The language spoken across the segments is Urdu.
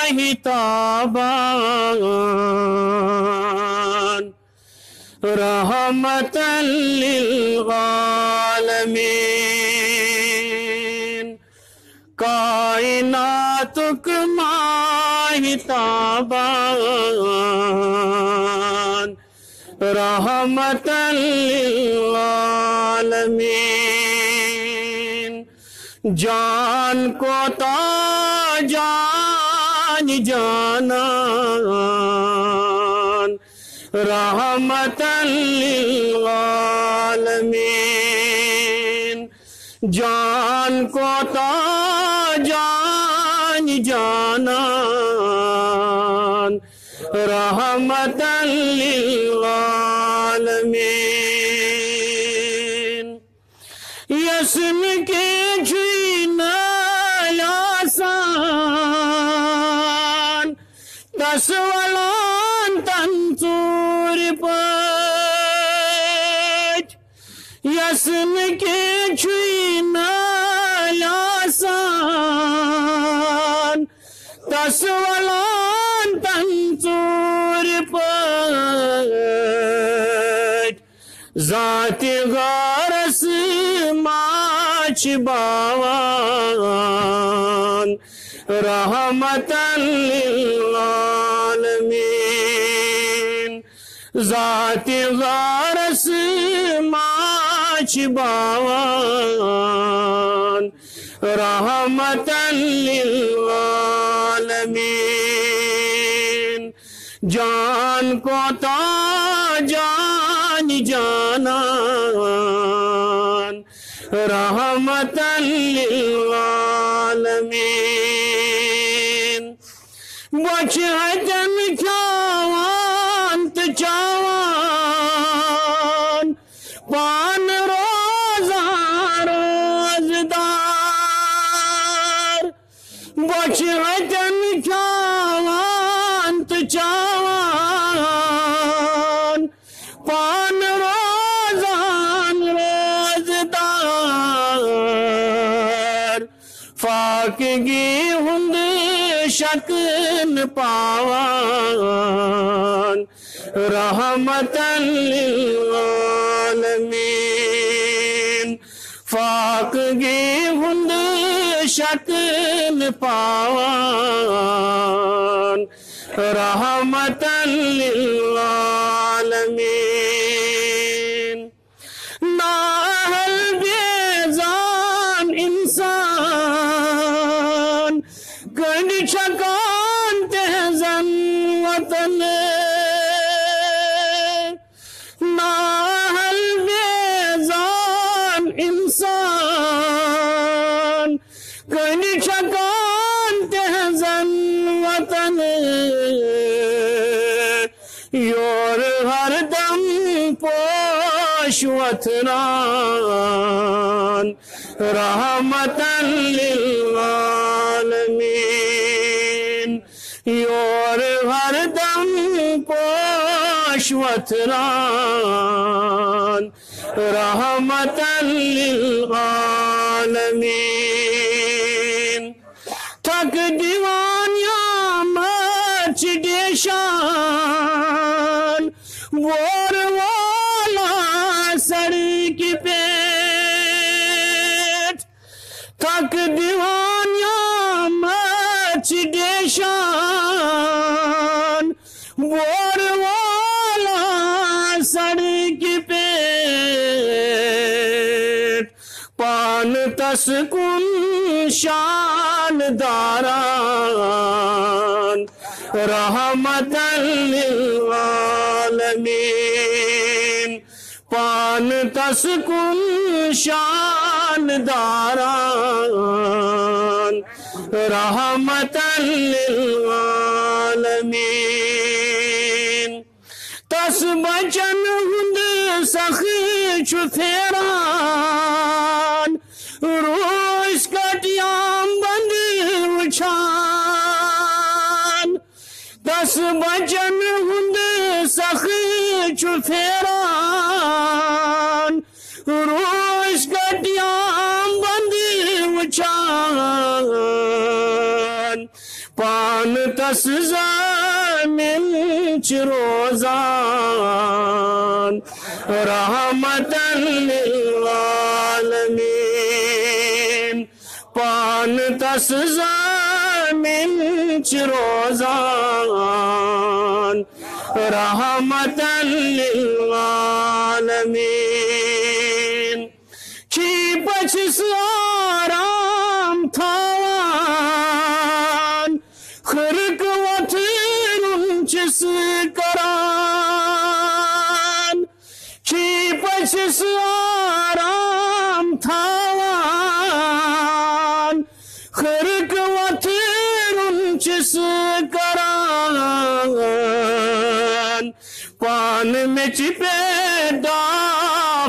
ماہتابان رحمتاً للعالمین کائناتک ماہتابان رحمتاً للعالمین جان کو تا جان جانان رحمتاً للعالمین جان کو تا جان جانان رحمتاً للعالمین یسم کے چھینا لاسان تسولان تنصور پاچ یسم کے چھینا لاسان تسولان تنصور پاچ ذات غارس ماچ باوان رحمتاً للعالمین ذات غارس ماچ باوان رحمتاً للعالمین جان کو تا جان جانان رحمتاً للعالمین بچہتن کھاوان تچاوان پان روزان روزدار بچہتن کھاوان تچاوان پان روزان روزدار فاقگی ہند شکن پاوان رحمتاً للعالمین فاقگی ہند شکن پاوان رحمتاً للعالمین ناہل بیزان انسان کنڈ چھکان تہزن وطن ناہل بیزان انسان کنڈ چھکان تہزن وطن یور ہر دم پوش وطنان رحمتاً للعالمین یور ہر دم پوش وطنان رحمتاً للعالمین تھک دیوان یا مرچ دیشان وور والا سڑک پیٹ تھک دیوان یا مرچ دیشان وور والا سڑک پیٹ پان تسکن شان داران رحمتاً للعالمین پان تسکن شان داران رحمتاً للعالمین تس بچن ہند سخ چھ پھیران روز کٹیام بند وچھان تس بچن ہند سخ چھ پھیران روز کٹیام بند وچھان پان تس زمین چ روزان رحمتاً للعالمین پان تس زمین چ روزان رحمتاً للعالمین کی بچس آرام تھاوان خرق وطن چس کران کی بچس آرام تھاوان خرق وطن چس کران پان میں چپے ڈاف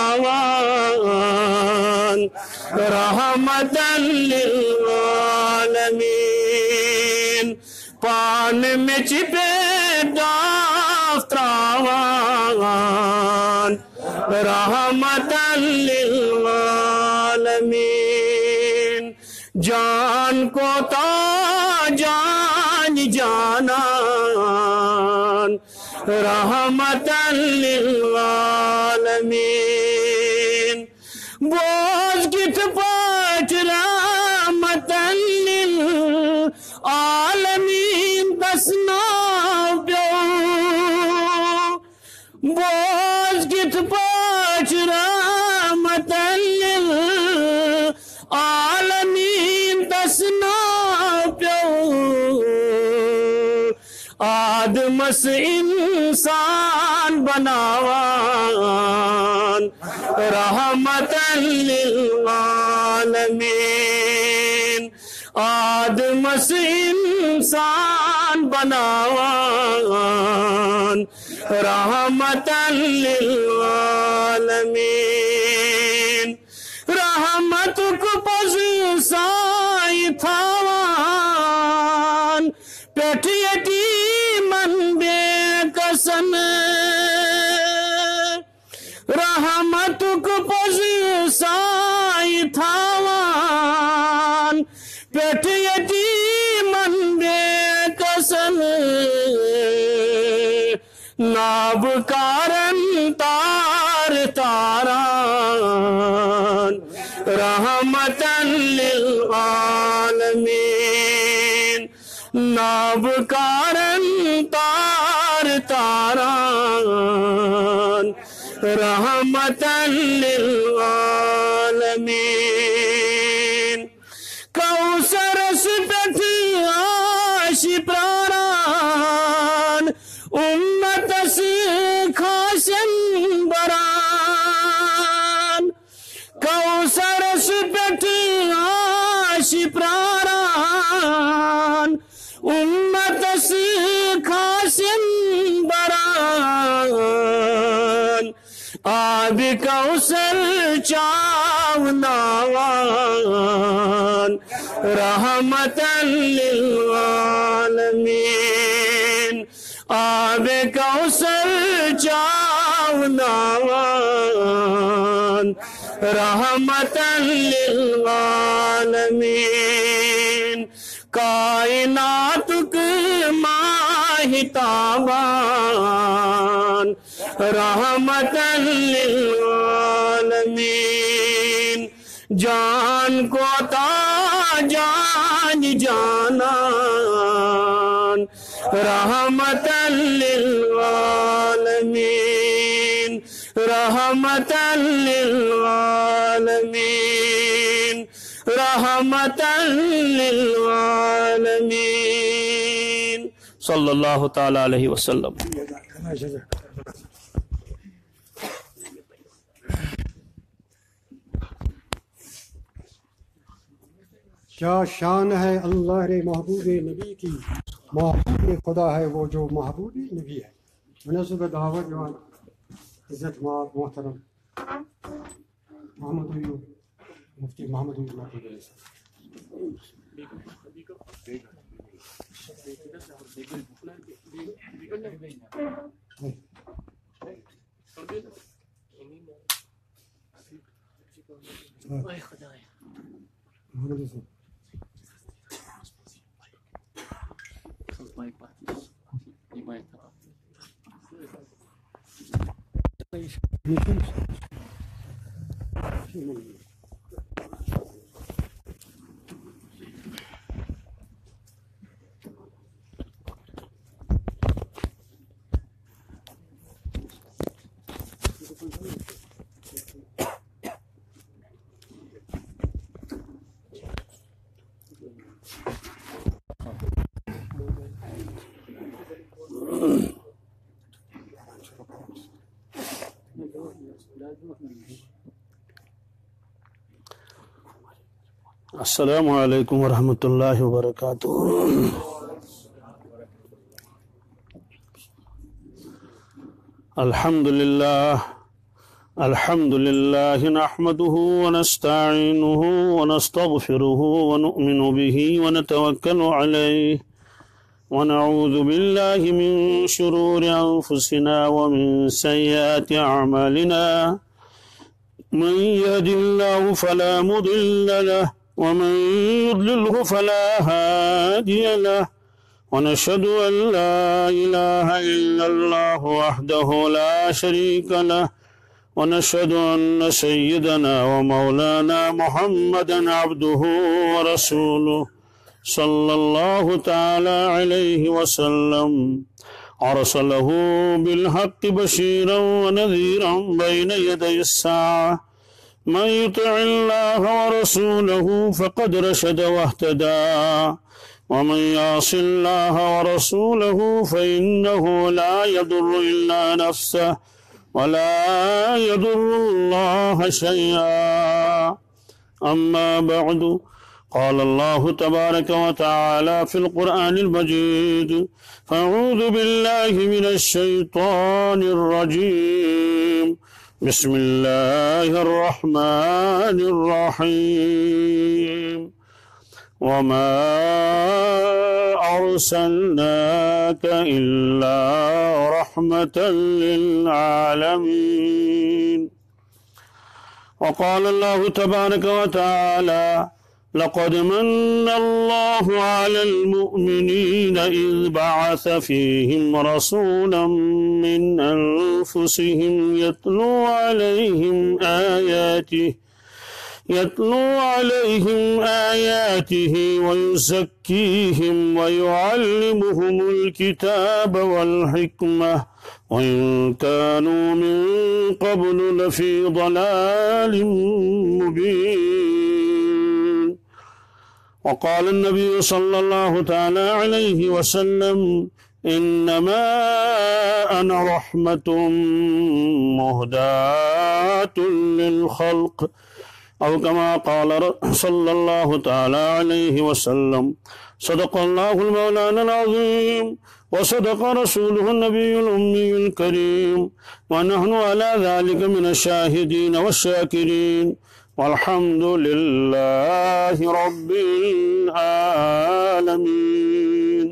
تراوان رحمتاً للعالمین پان میں چپے ڈاف تراوان رحمتاً للعالمین جان کو تا جان جانان رحمتاً للعالمین بوز کت پاٹ رحمتاً للعالمین دسنا پیو بوز کت پاٹ رحمتاً للعالمین دسنا پیو آدمس انسان بناوان رحمتاً للعالمین آدمس انسان بناوان رحمتاً للعالمین رحمت کو پز سائی تھاوان پیٹھ یتیمن بے کسن رحمت کو پز سائی تھاوان پیٹھ یتیمن بے کسن ناب کارن تار تاران رحمتاً للعالمین ناب کارن تار تاران رحمتاً للعالمین کوثر سپت آشی پراران امت خاشن بران کوثر سپت آشی پراران امت خاشن بران آب کوثر چاوناوان رحمتاً للعالمین آب کوثر چاوناوان رحمتاً للعالمین کائنات ماہتابان رحمتاً للعالمین جان کو تا جان جانان رحمتاً للعالمین رحمتاً للعالمین رحمتاً للعالمین صلی اللہ تعالی علیہ وسلم. کیا شان ہے اللہ رے محبوب نبی کی، محبوب خدا ہے وہ جو محبوب نبی ہے. مناسب دعوت جوان عزت مآب محترم محمد ایوب مفتی محمد ایوب محمد السلام علیکم ورحمۃ اللہ وبرکاتہ. الحمد للہ نحمده ونستعینه ونستغفره ونؤمن به ونتوکل علیہ ونعوذ باللہ من شرور انفسنا ومن سیئات اعمالنا من يهد الله فلا مضل له ومن يضلله فلا هادي له ونشهد أن لا إله إلا الله وحده لا شريك له ونشهد أن سيدنا ومولانا محمدا عبده ورسوله صلى الله تعالى عليه وسلم أرسله بالحق بشيرا ونذيرا بين يدي الساعة من يطع الله ورسوله فقد رشد واهتدى ومن يعص الله ورسوله فإنه لا يضر إلا نفسه ولا يضر الله شيئا. أما بعد قال الله تبارك وتعالى في القرآن المجيد فأعوذ بالله من الشيطان الرجيم بسم الله الرحمن الرحيم وما أرسلناك إلا رحمة للعالمين. وقال الله تبارك وتعالى لقد من الله على المؤمنين إذ بعث فيهم رسولا من أنفسهم يتلو عليهم آياته ويزكيهم ويعلمهم الكتاب والحكمة وإن كانوا من قبل لفي ضلال مبين. وقال النبي صلى الله تعالى عليه وسلم إنما أنا رحمة مهداة للخلق أو كما قال صلى الله تعالى عليه وسلم. صدق الله المولانا العظيم وصدق رسوله النبي الأمي الكريم ونحن على ذلك من الشاهدين والشاكرين والحمد لله رب العالمين.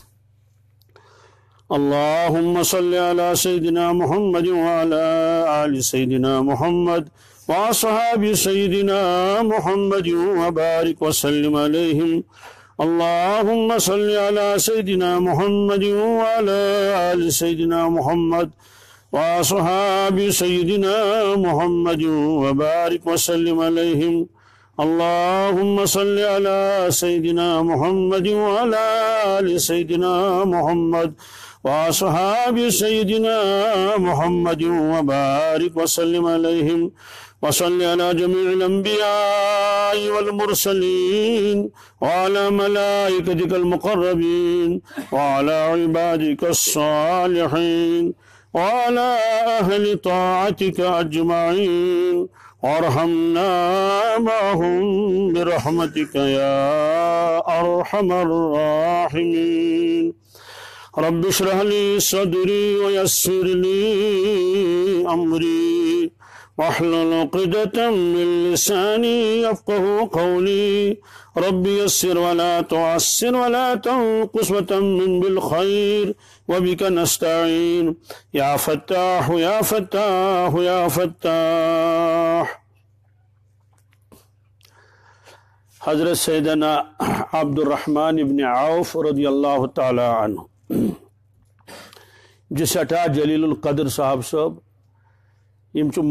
اللهم صل على سيدنا محمد وعلى آل سيدنا محمد وأصحاب سيدنا محمد وبارك وسلم عليهم. اللهم صل على سيدنا محمد وعلى آل سيدنا محمد وأصحاب سيدنا محمد وبارك وسلم عليهم. اللهم صل على سيدنا محمد وعلى آل سيدنا محمد وأصحاب سيدنا محمد وبارك وسلم عليهم. وصل على جميع الأنبياء والمرسلين وعلى ملائكتك المقربين وعلى عبادك الصالحين وعلى أهل طاعتك أجمعين وارحمنا معهم برحمتك يا أرحم الراحمين. رب اشرح لي صدري ويسر لي أمري واحلل عقدة من لساني يفقه قولي. رب يسر ولا تعسر ولا تنقص وتمم بالخير وبك نستعين يا فتاح يا فتاح يا فتاح. حضرت سیدنا عبد الرحمن ابن عوف رضی اللہ تعالی عنہ جس سٹھا جلیل القدر صاحب صاحب یم چھ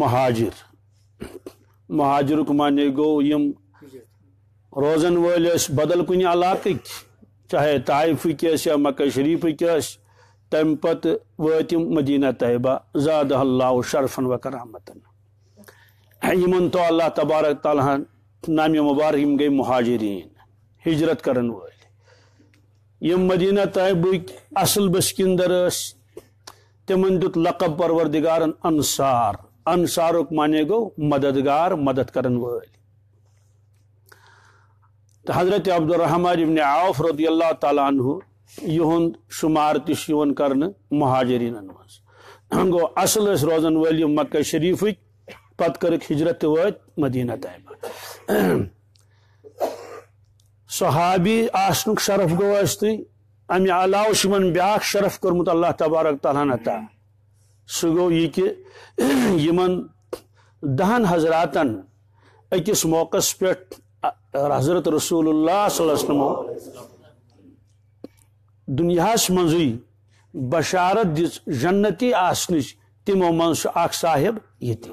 مہاجر معنی گو یم روزن ول بدل کن علاقہ چاہے طائفک یا مکہ شریفک تم پت وت مدینہ طیبہ زادہ اللہ شرفا و کرامتا یمن تو اللہ تبارک تعالیٰ نام مبارک یم گئی مہاجرین ہجرت کرن ول یم مدینہ طیبک اصل بسکندر تمن دیت لقب پروردگارن انصار انصارک معنی گو مددگار مدد کرن ول حضرت عبد الرحمن ابن عوف رضی اللہ تعالیٰ عنہ یہند شمار تشیون کرن مہاجرین مز گو اصل اس روزن ول مکہ شریفک پت کرک ہجرت وت مدینہ طیبہ صحابی آسنک شرف گو استی امی علاوہ شمن بیاک شرف کرمت اللہ تبارک تعالیٰ عطا سہ گو یہ کہ یمن دہن حضراتن اکس موقع پہ حضرت رسول اللہ صلی اللہ علیہ وسلم دنیاس منزی بشارت دس جنتی آسنچ تمو من اخ صاحب یہ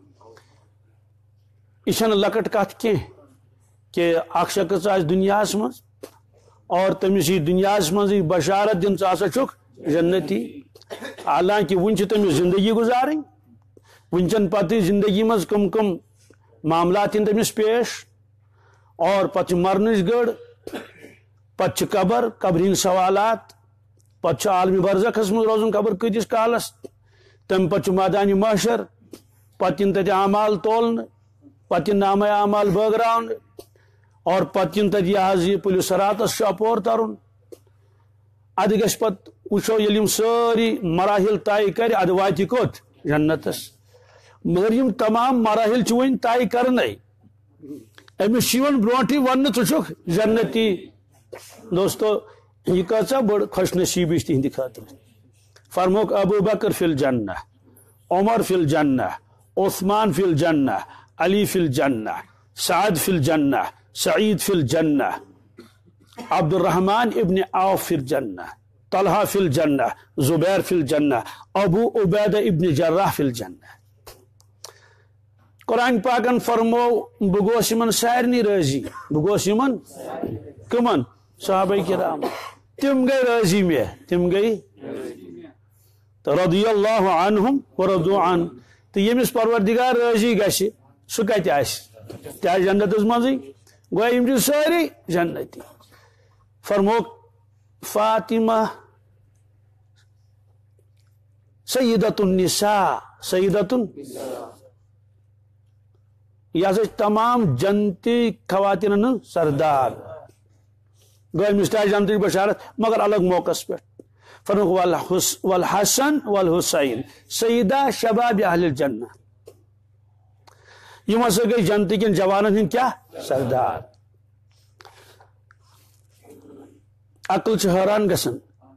لکٹ کت کی کہ اخ شخص آس دنیاس من اور تمس یہ دنیاس منزی بشارت دن ثا چھک جنتی حالانکہ ون تمس زندگی گزارن ونچن پتہ زندگی مز کم کم معاملات تمس پیش اور پتہ مرنچ گڑ پتہ قبر قبر ہند سوالات پتہ عالم برزخس من روزن قبر کتس کالس تم پتہ میدان محشر پتہ تت اعمال تولن پتہ نامہ اعمال بٲگراون اور پتہ تت یہ پُلہِ صراطس اپور ترن اد گژھِ پتہ وچھو ییٚلہِ سٲری مراحل طے کر اد واتہِ کوٚت جنتس مگر یم تمام مراحل چھ ون طے کرنے امس برونٹھی ون ژٕ چھُکھ جنتی دوستو یہ کۭژاہ بٔڑ خوش نصیبی تہندِ خٲطرٕ فرموک ابو بکر فی الجنہ عمر فی الجنہ عثمان فی الجنہ علی فی الجنہ سعد فی الجنہ سعید فی الجنہ عبد الرحمن ابن عوف فی الجنہ طلحہ فی الجنہ زبیر فی الجنہ ابو عبیدہ ابن جراح فی الجنہ قرآن پاکن فرمو بہ گوس یمن سارنی راضی بہ گوس یمن کمن صحابہ کرام تم گئی راضی میں تم گئی رضی اللہ عنہم ورضوا عنہ تو یمس پروردگار راضی گژھِ سہ کتہ آسہِ کیا جنتس منزی گویا یم چھ ساری جنتی فرموک فاطمہ سیدۃ النساء سیدۃ یہ تمام جنتی خواتین سردار گویا مستاح جنتی بشارت مگر الگ موقع پہ فرموک والحسن والحسین سیدہ شباب اہل الجنہ یم ہسا گئی جنتی کن جوانن ہند کیا سردار عقل چھ حیران گژھان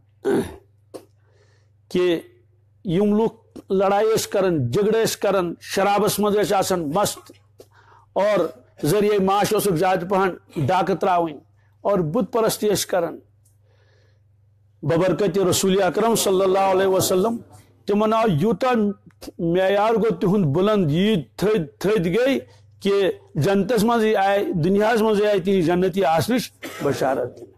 کہ یم لوگ لڑائی کرن جھگڑے کرن شرابس مز آسان مست اور ذریعہ معاش اسک زیادہ پہن ڈاکہ تراؤن اور بت پرستی کرن ببرکت رسول اکرم صلی اللہ علیہ وسلم تمن آو یوتا معیار گو تہند بلند یہ تھد گئی کہ جنتس مز آئے دنیا مز آئے تہ جنتی آسنچ بشارت دن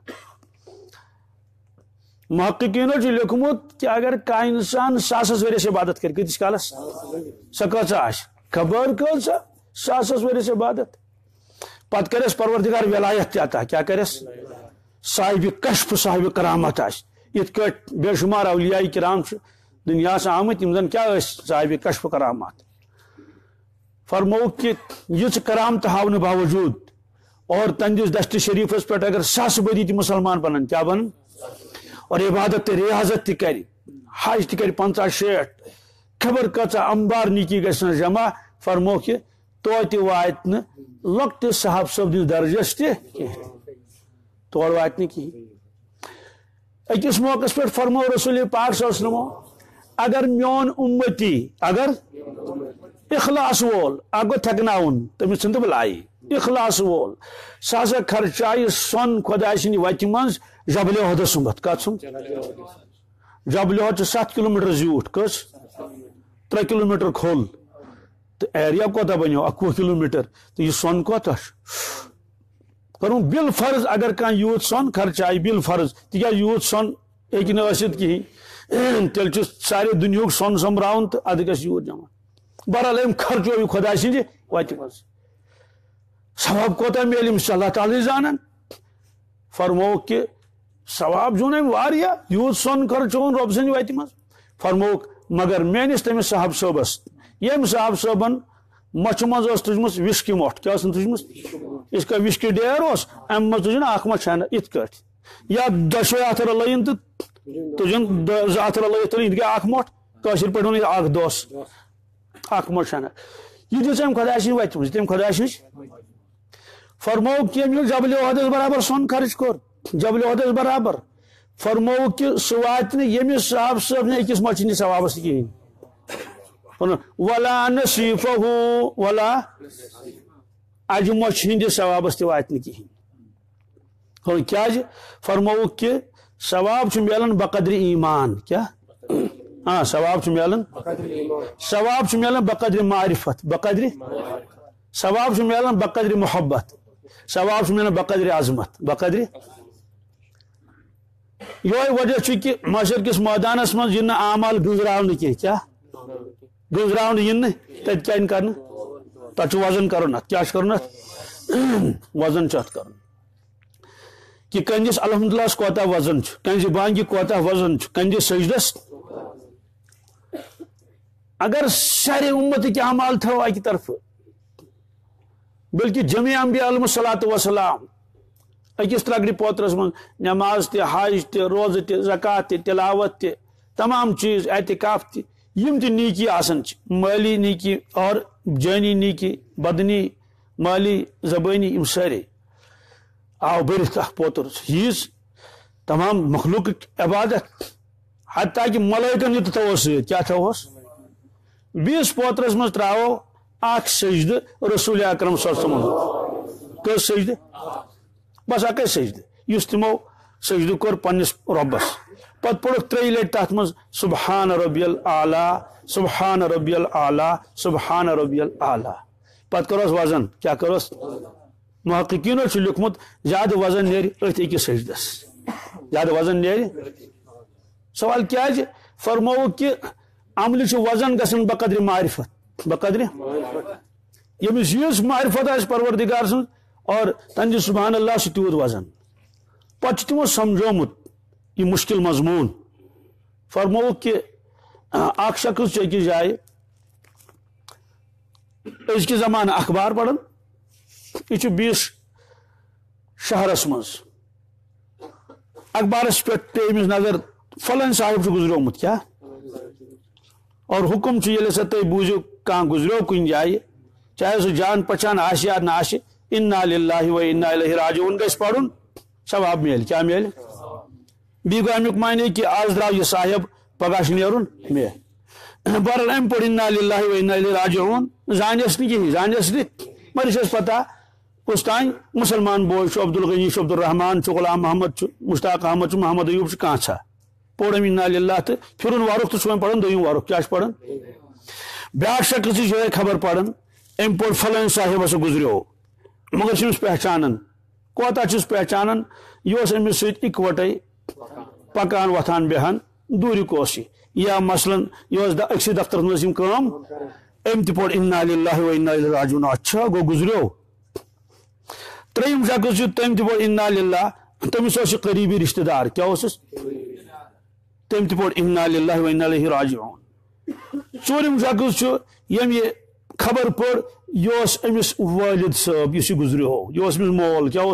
محققینو چھ لیکھمت کہ اگر کا انسان ساسس ورس عبادت کر کتس کالس سہ کۭژاہ آسہِ خبر کۭژاہ ساسس ورس عبادت پتہ کرس پروردگار ولایت تہ عطا کیا کرس صاحب کشف صاحب کرامت آس یت کٹ بے شمار اولیاء کرام دنیا سے آمت یم زن کیا صاحب کشف کرامات فرمو کہ یہ کرامت ہاؤن باوجود اور تندس دشت شریفس پہ اگر ساس بدی تہ مسلمان بنن کیا بنن اور عبادت ریاضت تہ کر حج تہ کر 50-60 خبر کچا انبار نیکی گھن جمع فرمو کہ توتہ وات لۄکٹہِ صاحب صٲبنِس درجس تہ تور وات کہین اکس موقع پہ فرمو رسول پاک صلی اللہ علیہ وسلم اگر میون امتی اگر اخلاص وول اگو تھکناون تمس چھن بلائی اخلاص وول سا خرچائے سون خدا سند وتہ مز جبل عہد سمبت کت سم جبل عہد 7 کلومیٹر زیوٹ کس 3 کلومیٹر کھول تو ایریا کوتا بنو 21 کلومیٹر تو یہ سون کوتا کروں بل فرض اگر کان یوت سون خرچائے بل فرض تک یوت سون ہیکہ نہ ٲسِتھ کہین تیل سارے دنیا سون سمبراؤن تو اد گژھِ یوت جمع بہرحال ام خرچو یہ خدا سند وتہ مز ثواب کوتا میل امس اللہ تعالی زانن فرمو کہ ثواب زون ام واریا یوت سون خرچون رب سند وتہ مز فرمو مگر میانس تمس صاحب صٲبس یم صاحب صٲبن مچھ مز تجمس وشکی موٹ کیا تجمس اس کا وشکی ڈیر اس ام مز تجن اخ مچھ ات کٹ یا دشوے اتر لین تو تجن اتر لین گیا اخ موٹ کاشر پہ ون اخ دوس اخ موٹ شانہ یہ دس ام خدا سن وتہ مز تم خدا سن فرمو کہ جبل عہدس برابر سون خرچ کور جبل عہدس برابر فرمو کہ سہ وات یمس صاحب صاحب نے اکس مچھ ثوابس کہین ولا نصیفہ ولا اجہ مچھ ہندس ثوابس تہ وات کہین کیا فرمو کہ ثواب ملن بقدر ایمان کیا ہاں ثواب ملن بقدر معرفت بقدر ثواب ملن بقدر محبت ثواب ملن بقدر عظمت بقدر یہ وجہ کہ معاشر کس میدانس مز یہ اعمال گزراؤن کی کیا گزراؤن یہ تت کیا کر تک وزن کرن کیا کرن وزن چھ کرن کہ کنجس الحمدللہ کوتا وزن کنج بانگی کوتا وزن کنجس سجدس اگر سارے امت کے اعمال تھو اکہ طرف بلکہ جميع انبیاء علیہم الصلوۃ والسلام اکس ترگڑ پوترس من نماز تہ حج تہ روزہ تہ زکات تہ تلاوت تہ تمام چیز اعتکاف تہ یم تہ نیکی آسن مالی نیکی اور جانی نیکی بدنی مالی زبانی یم سارے آو برت پوتر یز تمام مخلوق عبادت حتیٰ کہ ملائکن یہ تھوس کیا تھوس 20 پوترس من تراو اخ سجد رسول اکرم صلی اللہ علیہ وسلم کس سجد بس اکے سجد اس تمو سجد کور پنس ربس پت پڑھ 3 لٹ تات مز سبحان ربی الاعلی سبحان ربی الاعلی سبحان ربی الاعلی پت کروس وزن کیا کروس محققینو لکھمت زیادہ وزن نیری ات اکس سجدس زیادہ وزن نیری سوال کیا فرمو کہ عمل وزن گژھن بقدر معرفت بقدر یمس یس معرفت آس پروردگار سن اور تنجی سبحان اللہ سے تیوت وزن پتہ تمو سمجھومت یہ مشکل مضمون فرمو کہ اخ شخص اکس جائے اس کے زمانہ اخبار پڑھن یہ 20 شہرس مز اخبارس پہ امس نظر فلن صاحب گزرومت کیا اور حکم یل سا تھی بوزو کان گزرو کن جائے چاہے سہ جان پہچان آسہ یا نہ آسہ انا للہ و انا الیہ راجعون گھس پڑھن ثواب میل کیا میل بی گو امیک معنی کہ آز درو یہ صاحب پگہ نیرن مے بہرحال ام پڑھ انا للہ و انا الیہ راجعون زانس نی کہین زانس نی مگر یہ پتہ کس تان مسلمان بوے عبدالغنی عبد الرحمان غلام محمد مشتاق احمد محمد ایوب کانچا پوڑم انا للہ تو پھرن وارک تو سوین پڑھن دویم وارک کیا پڑھن بیاکھ شخص جو خبر پڑھن ام پوڑ فلن صاحب سا گزریو مگر چھس پہچانن کوتا چھس پہچانن یہ امس ست اکوٹے پکان وتھان بہان دوری کوسی یا مثلا یہ اکسی دفتر مز کام ام تہ پوڑ انا للہ و انا الیہ راجعون اچھا گو گزریو تریم شخص تم تہ پوڑ انا للہ تمس قریبی رشتہ دار کیا تم تہ پوڑ انا للہ و انا الیہ راجعون ژوٗرِم شخص یم یہ خبر پڑ یہ امس والد صاحب اس گزریو یہ امس مول کیا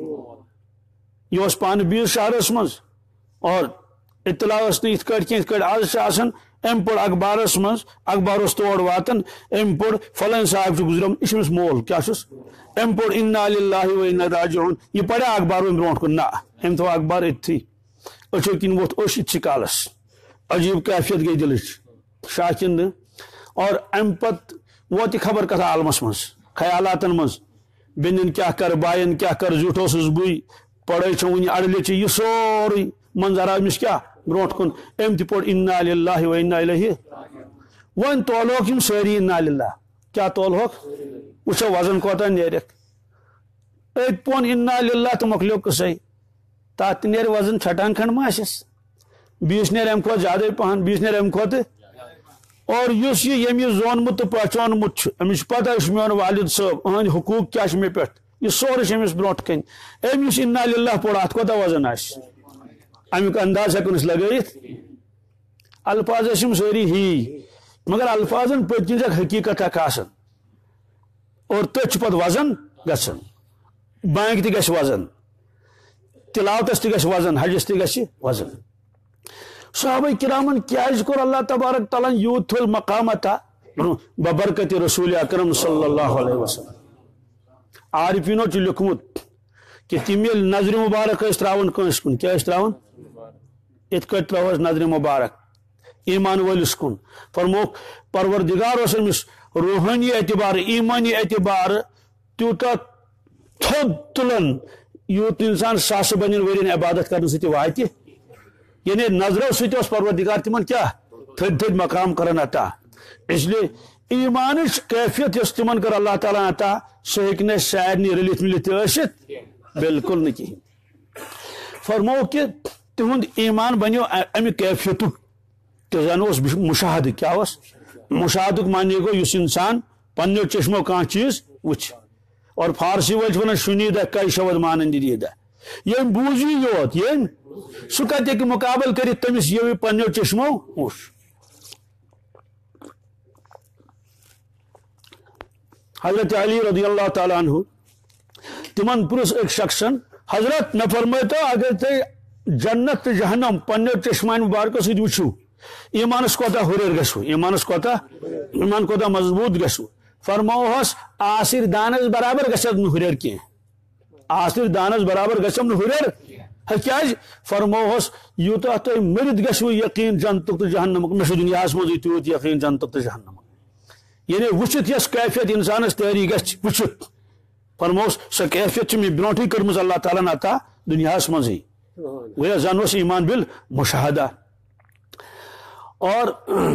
یہ پان 20 شہرس مز اور اطلاع ات کٹ آج ام پڑ اخبارس مز اخبارس تور واتن ام پڑ فلن صاحب گزرم یہ امس مول کیا ام پڑ انا للہ و انا راجعون یہ پڑھا اخبار برو کن نا ام تھو اخبار اتھی اچھو کن ووت اوش اتھی کالس عجیب کیفیت گئی دلچ شاکند اور ام پت ووت خبر کتھ عالمس مز خیالاتن مز बेनिन क्या कर बायन क्या कर झूठोस बुई पढ़े वन अड़ल ये सोरी मंजर अमिस क्या ब्रोट कुन अम तोड़ इन्ना लिल्लाहि व इन्ना इलैहि वन तोलोक यम सारी इन्ना लिल्लाह क्या तोलोक वो वजन कोता नेरक पोन इन्ना लिल्लाह तो मकलो कसई तथ नेर वजन छटान खंड माशस बीस नेर अम ज्यादा पहन बीस नेर अम और यम जोनमुत तो पहचानमुत अमिस पता मोन वालिद साहब अहद हुकूक क्या मे पे यह सोरे अमिस ब्रोट कन अमिस इन्ना लिल्लाह पोड़ अत कोता वजन अमुक अंदाज हेकन लगत अल्फाज सारी ही मगर अल्फाजन पत्न हकीकत आसान और तथ पे वजन गसन बैंक ति वजन तिलावतस ति वजन हजस ति वजन सहाबा किरामन क्या कोर अल्लाह तबारक तआला यूत थोल मकाम अता बबरकत रसूल अकरम सल्लल्लाहु अलैहि वसल्लम आरिफिनो लिखमुत कि तिम नजर मुबारक त्रावन कंस कुन क्या त्रावन इत कट त्रोस नजर मुबारक ईमान वलिस कुन फरमो परवरदिगार अमिस रूहानी एतबार ईमानी एतबार त्यूता थोद तुलन यूत इंसान सास बन वरियन इबादत करने सत वात यानी नजरों सत परवरदिगार तिमन क्या थद थद मकाम करन अता इसलिए ईमान कैफियत तिमन कर अल्लाह ताला अता सह हेक सारे रलित मिलित बिल्कुल न कहीं फरमो कि तिहुंद ईमान बनो अमि कैफियत तजान मुशाहद क्या मुशाहद माने गो इस इंसान पन्नो चश्मो कह चीज वुच और फारसी वल वन शुनीदा कई शवद मानंदीदा ये बूझी योत ये सह कत मुकाबल कर तमिस ये पन्नो चश्मो वुच हजरत अली रज़ियल्लाहु ताला अन्हु तिमन पुरुष एक शख्सन हजरत मे फरमाय तो अगर ते जन्नत जहन्नम पन्नो चश्मान मुबारक सद वुचु ईमानस कोता हुरेर गसु ईमानस कोता ईमान कोता मजबूत गसु फरमाओहस आसिर दानस बराबर गसम हुरेर के आसिर दानस बराबर गसम हुरेर क्या फरमाओहस यूता तो मरिद गसु यकीन जन्नत तो जहन्नम मे दुनिया मज त्यूत यकीन जन्नत तो जहन्नम यानी वुचित यस कैफियत इंसानस तैयारी गछ वुचित फरमाओस सह कैफियत मे ब्रोंठी करमज अल्लाह ताला अता दुनिया मज वह जानोस ईमान बिल मुशाहदा और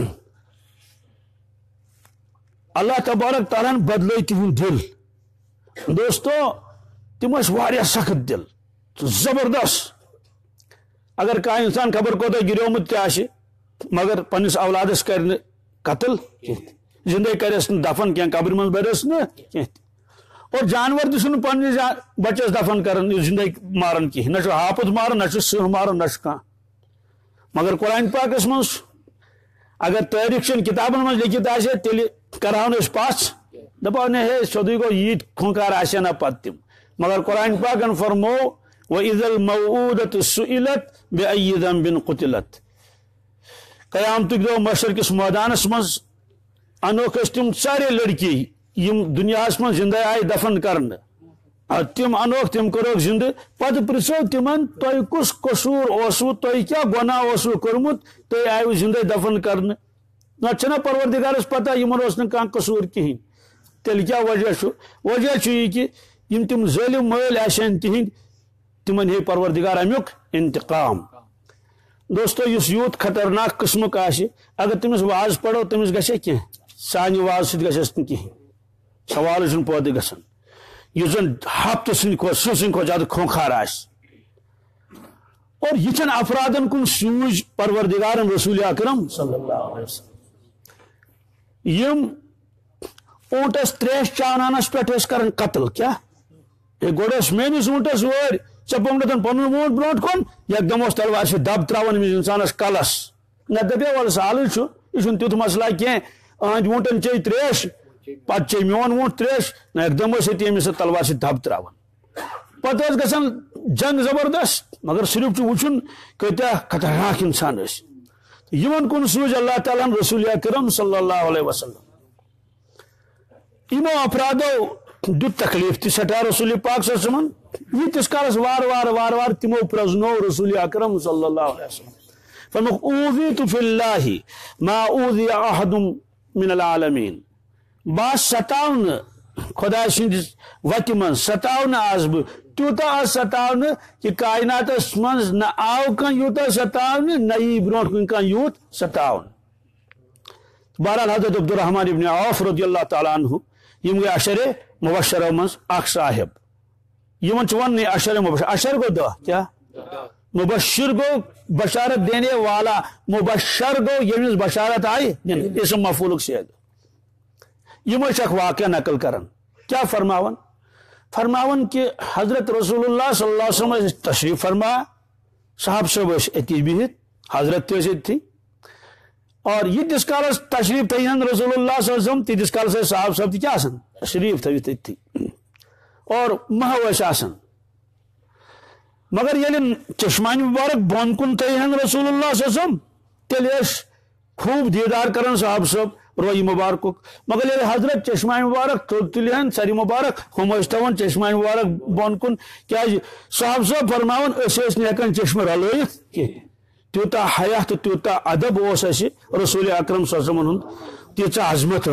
अल्लाह तबारक ताला बदल तिहुं दिल दोस्तों तिम सख्त दिल जबरदस्त अगर कह इंसान खबर कोता गिरोमुत मगर पन्निस औलादस कर कत्ल जिंदे करस दफन क्या कब्र मज बरस न और जानवर तुम पे बचस दफन कर जिंदे मारन कह न हापुत मारन न सह मारन न कह मगर कुरान पाकस मज अगर तारीख किताबन मज लिखित आसे तेल करान पास दपा ने हे सोदी गो यीत खुंकार आसे ना पत तिम मगर कुरान पाकन फरमो व इज़ल मऊदत सुइलत बिअय्यि ज़ंबिन कुतिलत क़यामतुक दो मशर किस मैदानस मज अनोख तिम सारे लड़की यम दुनिया मज जिंदा आय दफन करन तिम अनोख तिम करोक जिंद पत प्रिसो तिमन तुह कुस कसूर ओसु तुह क्या गुनाह ओसु कोरमुत तुह आयु जिंदे दफन करन ना परवरदिगारस पता यमन ओस न कहां कसूर कहीं तेल क्या वजह यह कि यम तिम ज़ालिम मल आसन तिहिंद तिमन हे परवरदिगार अमुक इंतकाम दोस्तों इस यूत खतरनाक किस्मुक आसे अगर तमिस वाज पढ़ो तमिस गसे कह सानि वाज सत गसस न कहीं सवाल छुन पौधे गसन यह जन हफ्त सो ज्यादा खोखार और यिथन अफरादन कुन सूझ परवरदिगारन रसूल अकरम सल्लल्लाहु अलैहि वसल्लम यम ऊंटस त्रेश चावनानस पे कर कत्ल क्या गोस मेनिस ऊंटस वर चे पोंगन पन ऊंट ब्रोट कुन एकदम तलवार से दब त्रावन इंसानस कलस न दपे वल साल यह तुथ मसला कह अहद ऊंटन चे त्रेश पे चे मोन ऊंट त्रेश न एकदम अमिस तलवार से दब त्रावन पे गसन जंग जबरदस्त मगर सिर्फ वुचुन कत्या खतरनाक इंसान यमन कुन सूझ अल्लाह ताला रसूल अकरम सल्लल्लाहु अलैहि वसल्लम इमो अपराधो दुत तकलीफ ति सटा रसूल पाक सल्लल्लाहु यीतिस कालस वार वार वार वार तिमो प्रजनो रसूल अकरम सल्लल्लाहु अलैहि वसल्लम फरमाया ऊज़ीतु फिल्लाहि मा ऊज़िया अहदुम मिनल आलमीन बा सतावन خدا سندس وتہ من ستاونہ آس بہ تیوتہ آس ستاونہ کہ کائناتس من نہ آو کان یوتہ ستاونہ نہ ای برونٹ کن کان یوت ستاون. بہرحال حضرت عبدالرحمن ابن عوف رضی اللہ تعالیٰ عنہ یم گئی اشر مبشرہ من اخ صاحب یمن ون اشر مبشر اشر گو دہ کیا مبشر گو بشارت دینے والا مبشر گو یمس بشارت آئی اسم مفعول سے یم اخ واقعہ نقل کرن کیا فرماون کہ حضرت رسول اللہ صلی اللہ علیہ وسلم تشریف فرما صاحب صاحب اتی بہت حضرت تھی اور یہ جس کالس تشریف تھین رسول اللہ صلی اللہ علیہ وسلم تیس کالس صاحب صاحب تھی کیا شریف تھوت تھی اور مہ آسان مگر یل چشمانی مبارک بون کن تھین رسول اللہ صلی اللہ علیہ وسلم تیل خوب دیدار کرن صاحب صاحب روی مبارک مگر یل حضرت چشمانی مبارک تلین سری مبارک ہم تھوان چشمانی مبارک بون کن کیا صاحب صاحب فرماون ہیکان چشمہ رلویت کی تیوتا حیا تو تیوتا ادب اس رسول اکرم صلی اللہ علیہ وسلم تیچ عظمت